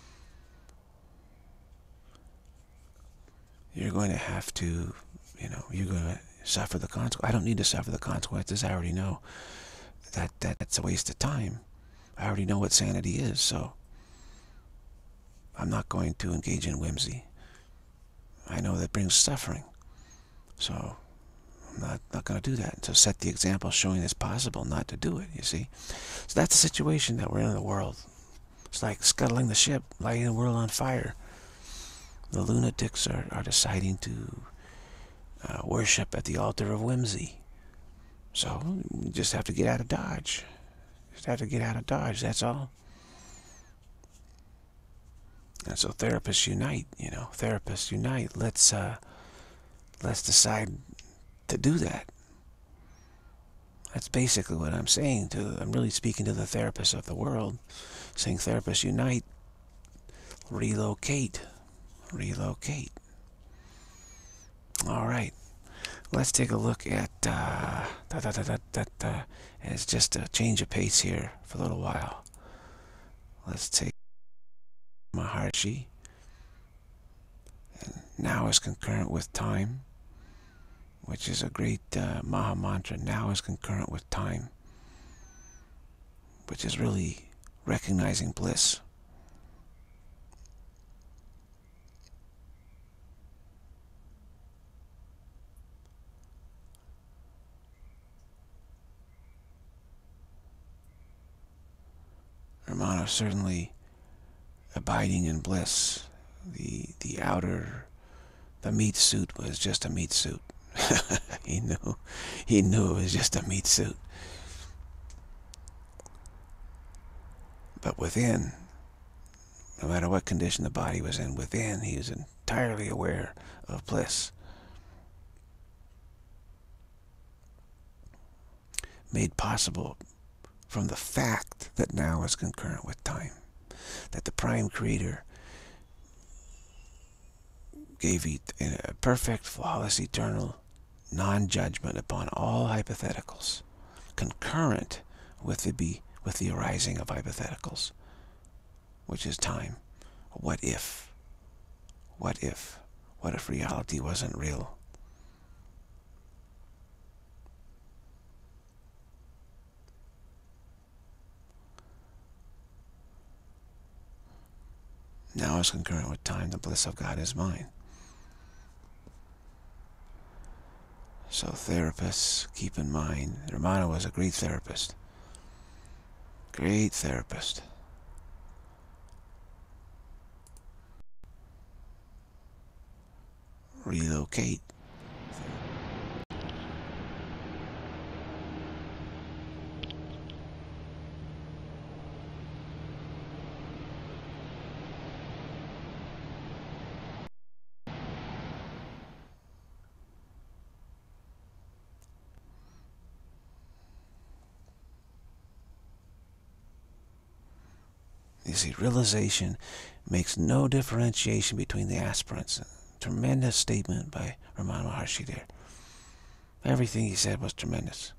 You're going to have to, you know, you're going to suffer the consequences. I don't need to suffer the consequences. I already know that, that that's a waste of time. I already know what sanity is, so I'm not going to engage in whimsy. I know that brings suffering, so I'm not, not going to do that. So set the example showing it's possible not to do it, you see. So that's the situation that we're in the world. It's like scuttling the ship, lighting the world on fire. The lunatics are, are deciding to uh, worship at the altar of whimsy. So you just have to get out of Dodge. Just have to get out of Dodge, that's all. And so therapists unite, you know, therapists unite. Let's uh, let's decide to do that. That's basically what I'm saying. To I'm really speaking to the therapists of the world, saying therapists unite, relocate, relocate. All right, let's take a look at. Uh, da, da, da, da, da, da. It's just a change of pace here for a little while. Let's take Maharshi. And now is concurrent with time, which is a great uh, Maha mantra. Now is concurrent with time, which is really recognizing bliss. Ramana certainly abiding in bliss. The the outer, the meat suit was just a meat suit. he knew, he knew it was just a meat suit. But within, no matter what condition the body was in, within he was entirely aware of bliss. Made possible from the fact that now is concurrent with time. That the Prime Creator gave a perfect, flawless, eternal non-judgment upon all hypotheticals, concurrent with the be with the arising of hypotheticals, which is time. What if? What if? What if reality wasn't real? Now is concurrent with time. The bliss of God is mine. So therapists, keep in mind, Ramana was a great therapist. Great therapist. Relocate. You see, realization makes no differentiation between the aspirants. A tremendous statement by Ramana Maharshi there. Everything he said was tremendous.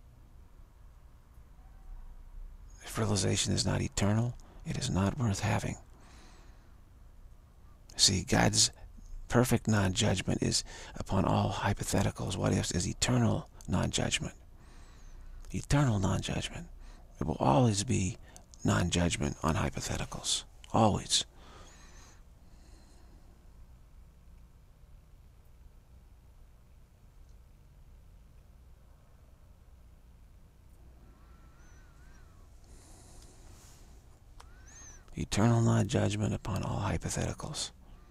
If realization is not eternal, it is not worth having. See, God's perfect non-judgment is upon all hypotheticals, what ifs, is eternal non-judgment. Eternal non-judgment. It will always be non-judgment on hypotheticals. Always. Eternal non-judgment upon all hypotheticals.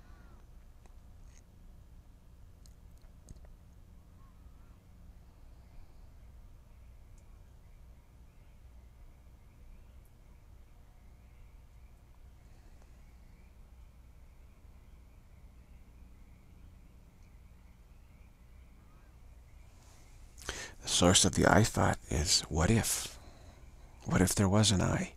The source of the I thought is, what if? What if there was an I?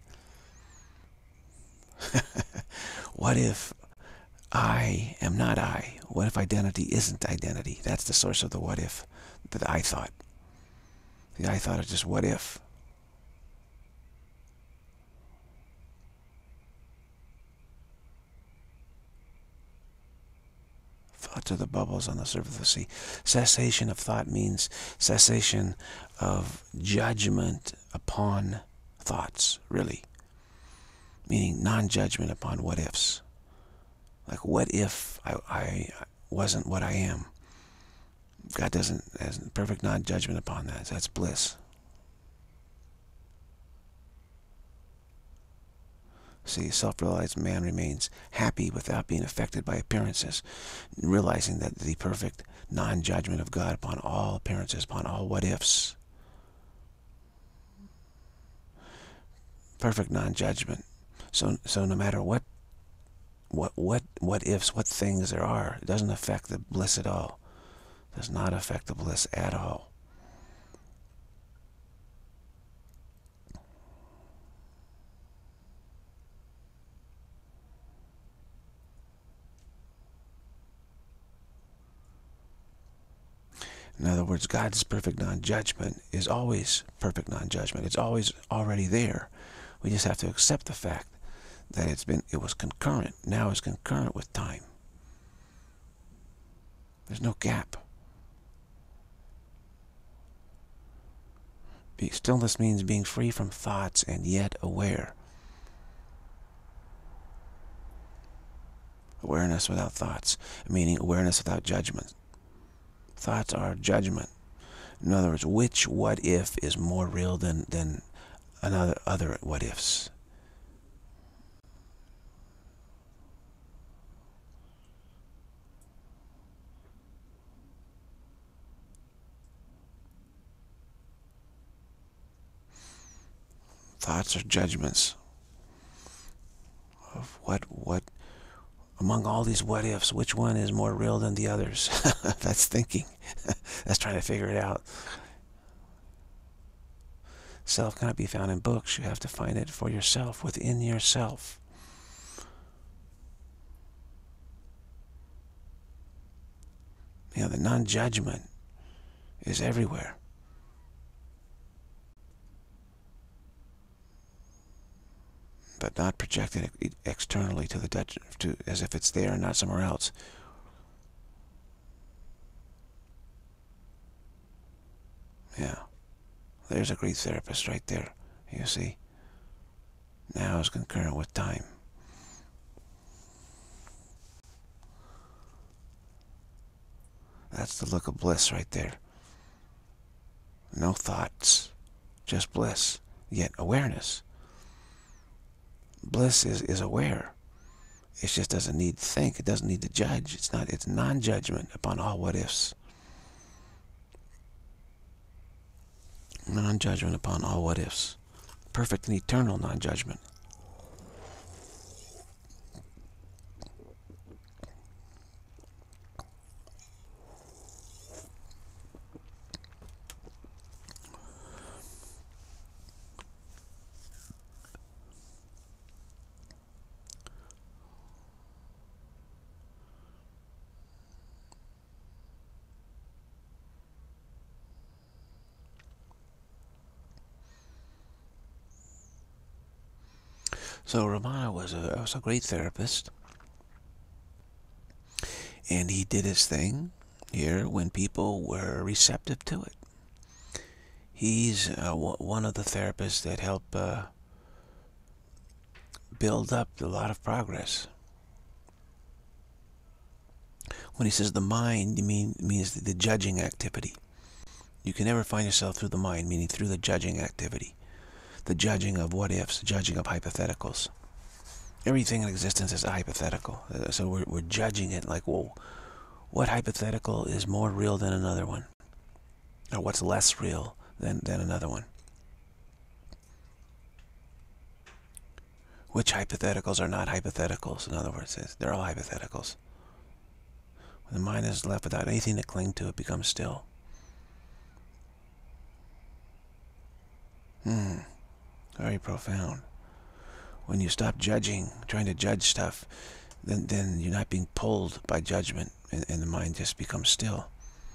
What if I am not I? What if identity isn't identity? That's the source of the what if, the I thought. The I thought is just what if. Thoughts are the bubbles on the surface of the sea. Cessation of thought means cessation of judgment upon thoughts, really. Meaning non-judgment upon what ifs. Like, what if I, I wasn't what I am? God doesn't, has perfect non-judgment upon that. That's bliss. See, self-realized man remains happy without being affected by appearances, realizing that the perfect non-judgment of God upon all appearances, upon all what-ifs. Perfect non-judgment. So, so no matter what, what, what, what-ifs, what things there are, it doesn't affect the bliss at all. It does not affect the bliss at all. In other words, God's perfect non-judgment is always perfect non-judgment. It's always already there. We just have to accept the fact that it's been, it was concurrent. Now it's concurrent with time. There's no gap. Be, stillness means being free from thoughts and yet aware. Awareness without thoughts, meaning awareness without judgment. Thoughts are judgment. In other words, which what if is more real than, than another other what ifs? Thoughts are judgments of what what among all these what ifs, which one is more real than the others? That's thinking. That's trying to figure it out. Self cannot be found in books. You have to find it for yourself, within yourself. You know, the non-judgment is everywhere. But not projected externally to the Dutch, to, as if it's there and not somewhere else. Yeah. There's a great therapist right there, you see. Now is concurrent with time. That's the look of bliss right there. No thoughts, just bliss, yet awareness. Bliss is, is aware. It just doesn't need to think. It doesn't need to judge. It's not. It's non-judgment upon all what-ifs. Non-judgment upon all what-ifs. Perfect and eternal non-judgment. So Ramana was a, was a great therapist, and he did his thing here when people were receptive to it. He's uh, one of the therapists that help uh, build up a lot of progress. When he says the mind, he mean, means the judging activity. You can never find yourself through the mind, meaning through the judging activity. The judging of what-ifs, the judging of hypotheticals. Everything in existence is a hypothetical. So we're, we're judging it like, whoa, what hypothetical is more real than another one? Or what's less real than, than another one? Which hypotheticals are not hypotheticals? In other words, they're all hypotheticals. When the mind is left without anything to cling to, it becomes still. Hmm. Very profound. When you stop judging, trying to judge stuff, then, then you're not being pulled by judgment, and, and the mind just becomes still.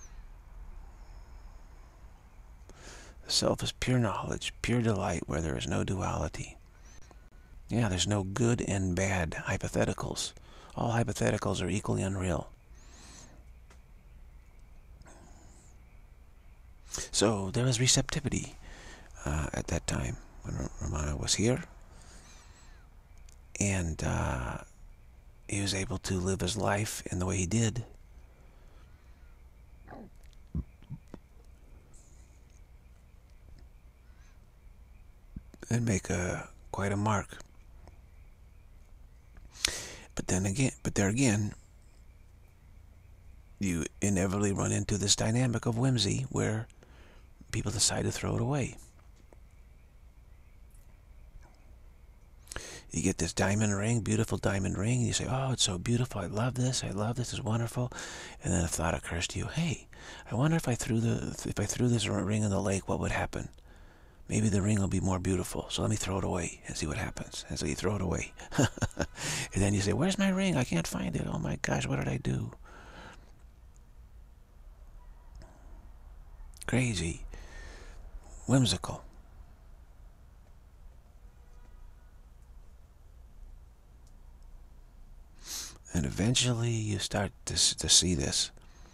The self is pure knowledge, pure delight, where there is no duality. Yeah, there's no good and bad hypotheticals. All hypotheticals are equally unreal. So there was receptivity uh, at that time when Ramana was here. And uh, he was able to live his life in the way he did. And make a quite a mark. But then again, but there again, you inevitably run into this dynamic of whimsy where people decide to throw it away. You get this diamond ring, beautiful diamond ring, and you say, oh, it's so beautiful, I love this, I love this, it's wonderful. And then a thought occurs to you, hey, I wonder if I threw the if I threw this ring in the lake, what would happen? Maybe the ring will be more beautiful, so let me throw it away and see what happens. And so you throw it away. And then you say, where's my ring? I can't find it. Oh my gosh, what did I do? Crazy. Whimsical. And eventually you start to, to see this.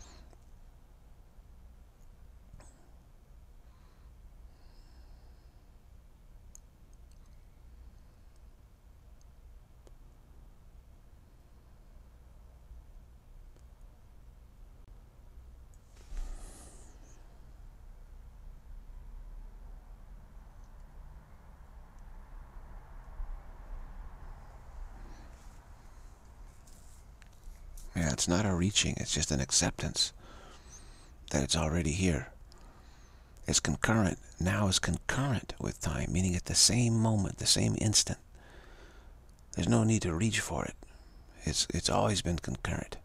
Yeah, it's not a reaching, it's just an acceptance that it's already here. It's concurrent. Now is concurrent with time, meaning at the same moment, the same instant. There's no need to reach for it. It's, it's always been concurrent.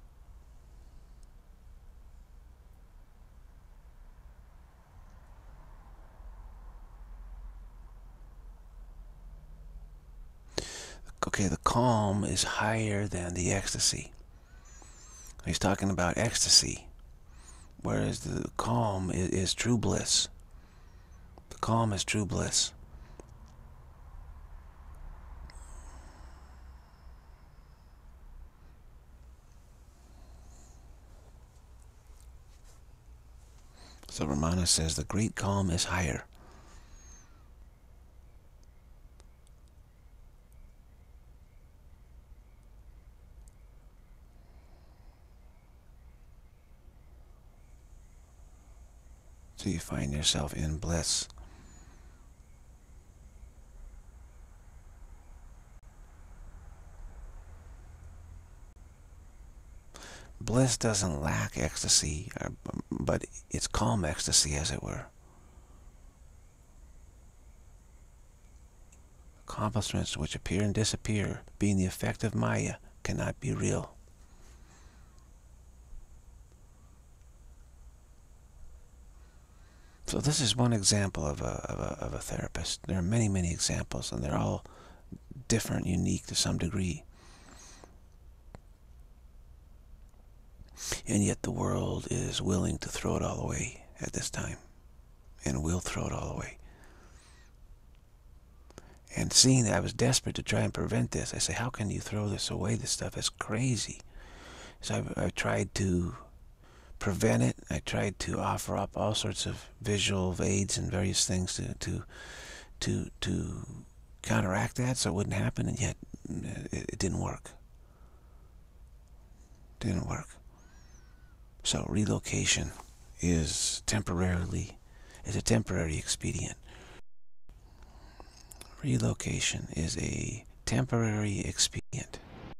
Okay, the calm is higher than the ecstasy. He's talking about ecstasy, whereas the calm is, is true bliss. The calm is true bliss. So Ramana says the great calm is higher. So you find yourself in bliss. Bliss doesn't lack ecstasy, but it's calm ecstasy, as it were. Accomplishments which appear and disappear, being the effect of Maya, cannot be real. So this is one example of a, of a, of a therapist. There are many, many examples, and they're all different, unique to some degree. And yet the world is willing to throw it all away at this time, and will throw it all away. And seeing that, I was desperate to try and prevent this. I say, how can you throw this away? This stuff is crazy. So I, I tried to prevent it. I tried to offer up all sorts of visual aids and various things to to to to counteract that, so it wouldn't happen. And yet, it, it didn't work. Didn't work. So relocation is temporarily is a temporary expedient. Relocation is a temporary expedient.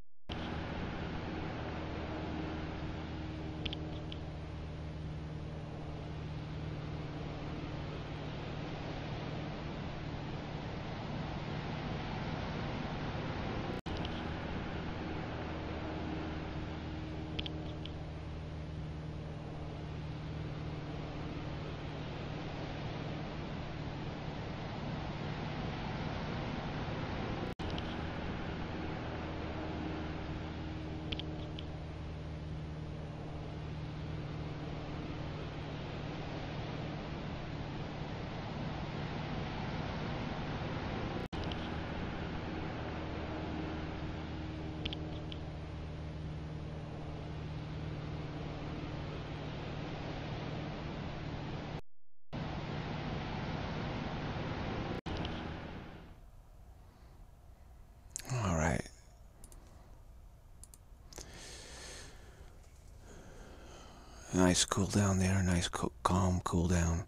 All right. Nice cool down there. Nice co calm cool down.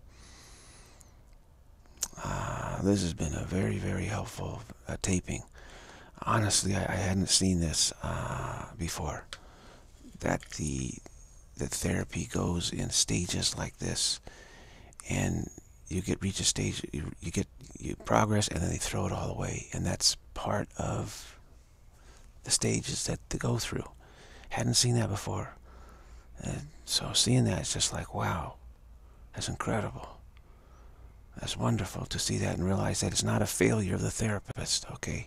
Uh, this has been a very, very helpful uh, taping. Honestly, I, I hadn't seen this uh, before. That the that therapy goes in stages like this, and you get reach a stage, you, you get you progress, and then they throw it all away, and that's part of the stages that they go through. Hadn't seen that before, and so seeing that, it's just like, wow, that's incredible. That's wonderful to see that and realize that it's not a failure of the therapist, okay?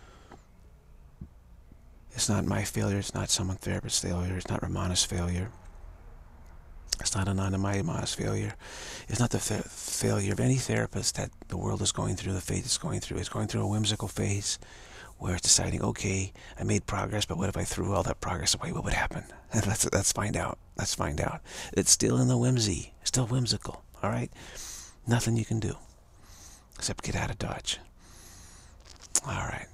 It's not my failure, it's not someone therapist's failure, it's not Ramana's failure. It's not Anandamayi's failure. It's not the fa failure of any therapist that the world is going through, the faith is going through. It's going through a whimsical phase where it's deciding, okay, I made progress, but what if I threw all that progress away? What would happen? let's, let's find out. Let's find out. It's still in the whimsy, still whimsical, all right? Nothing you can do except get out of Dodge. All right.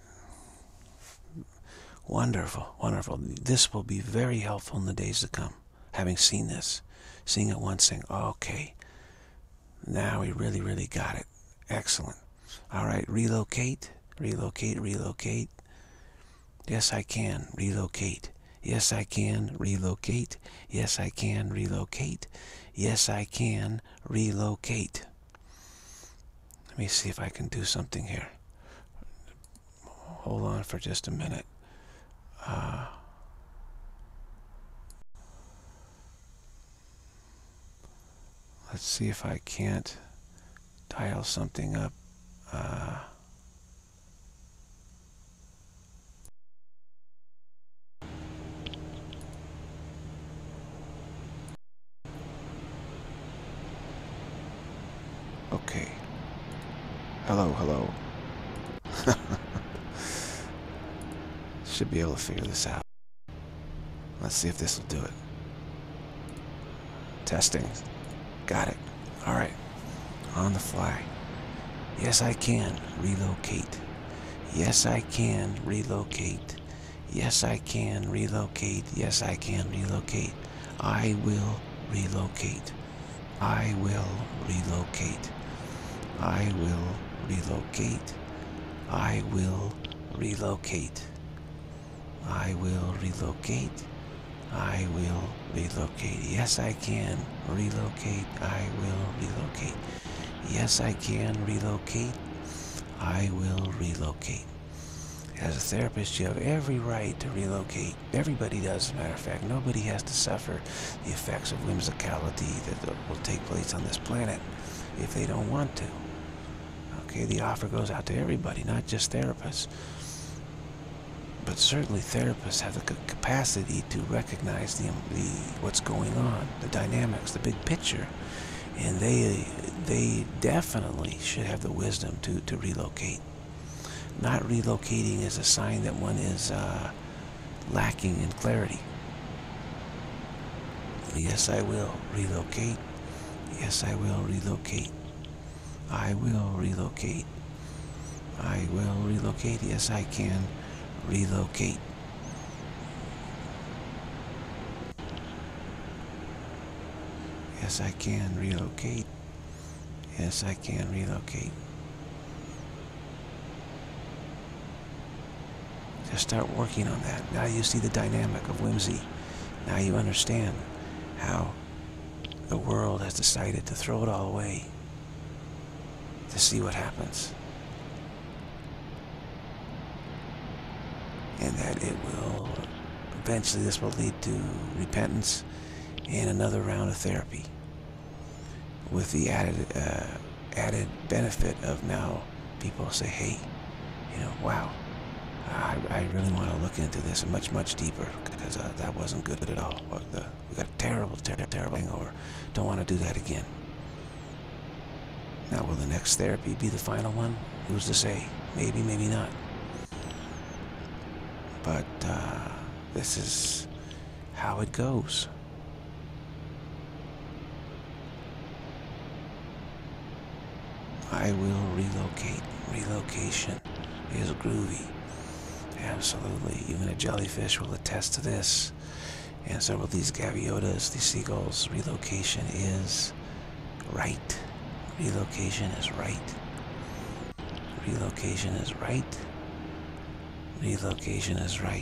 Wonderful, wonderful. This will be very helpful in the days to come, having seen this. Seeing it once, saying, oh, okay, now we really, really got it. Excellent. All right, relocate, relocate, relocate. Yes, I can relocate. Yes, I can relocate. Yes, I can relocate. Yes, I can relocate. Let me see if I can do something here. Hold on for just a minute. Uh, let's see if I can't dial something up. Uh, okay. Hello, hello. Should be able to figure this out. Let's see if this will do it. Testing. Got it. All right. On the fly. Yes, I can relocate. Yes, I can relocate. Yes, I can relocate. Yes, I can relocate. I will relocate. I will relocate. I will relocate. I will relocate. I will relocate. I will relocate. Yes, I can relocate. I will relocate. Yes, I can relocate. I will relocate. As a therapist, you have every right to relocate. Everybody does, as a matter of fact. Nobody has to suffer the effects of whimsicality that will take place on this planet if they don't want to. Okay, the offer goes out to everybody, not just therapists. But certainly therapists have the capacity to recognize the, the what's going on, the dynamics, the big picture, and they they definitely should have the wisdom to to relocate. not relocating is a sign that one is uh, lacking in clarity. Yes, I will relocate. Yes, I will relocate. I will relocate. I will relocate. Yes, I can relocate. Yes, I can relocate. Yes, I can relocate. Just start working on that. Now you see the dynamic of whimsy. Now you understand how the world has decided to throw it all away to see what happens. And that it will, eventually this will lead to repentance and another round of therapy. With the added, uh, added benefit of now people say, hey, you know, wow, I, I really want to look into this much, much deeper, because uh, that wasn't good at all. The, we got a terrible, terrible, terrible hangover. Don't want to do that again. Now, will the next therapy be the final one? Who's to say? Maybe, maybe not. But uh, this is how it goes. I will relocate. Relocation is groovy. Absolutely. Even a jellyfish will attest to this. And so will these gaviotas, these seagulls. Relocation is right. Relocation is right. Relocation is right. Relocation is right.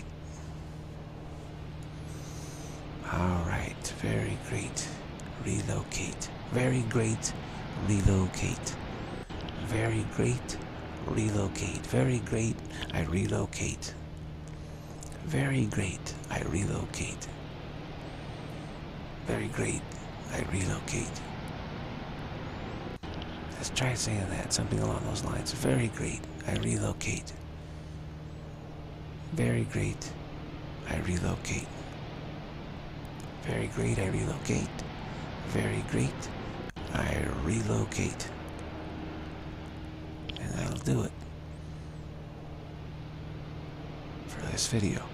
All right. Very great. Relocate. Very great. Relocate. Very great. Relocate. Very great. I relocate. Very great. I relocate. Very great. I relocate. Let's try saying that. Something along those lines. Very great. I relocate. Very great. I relocate. Very great. I relocate. Very great. I relocate. And that'll do it for this video.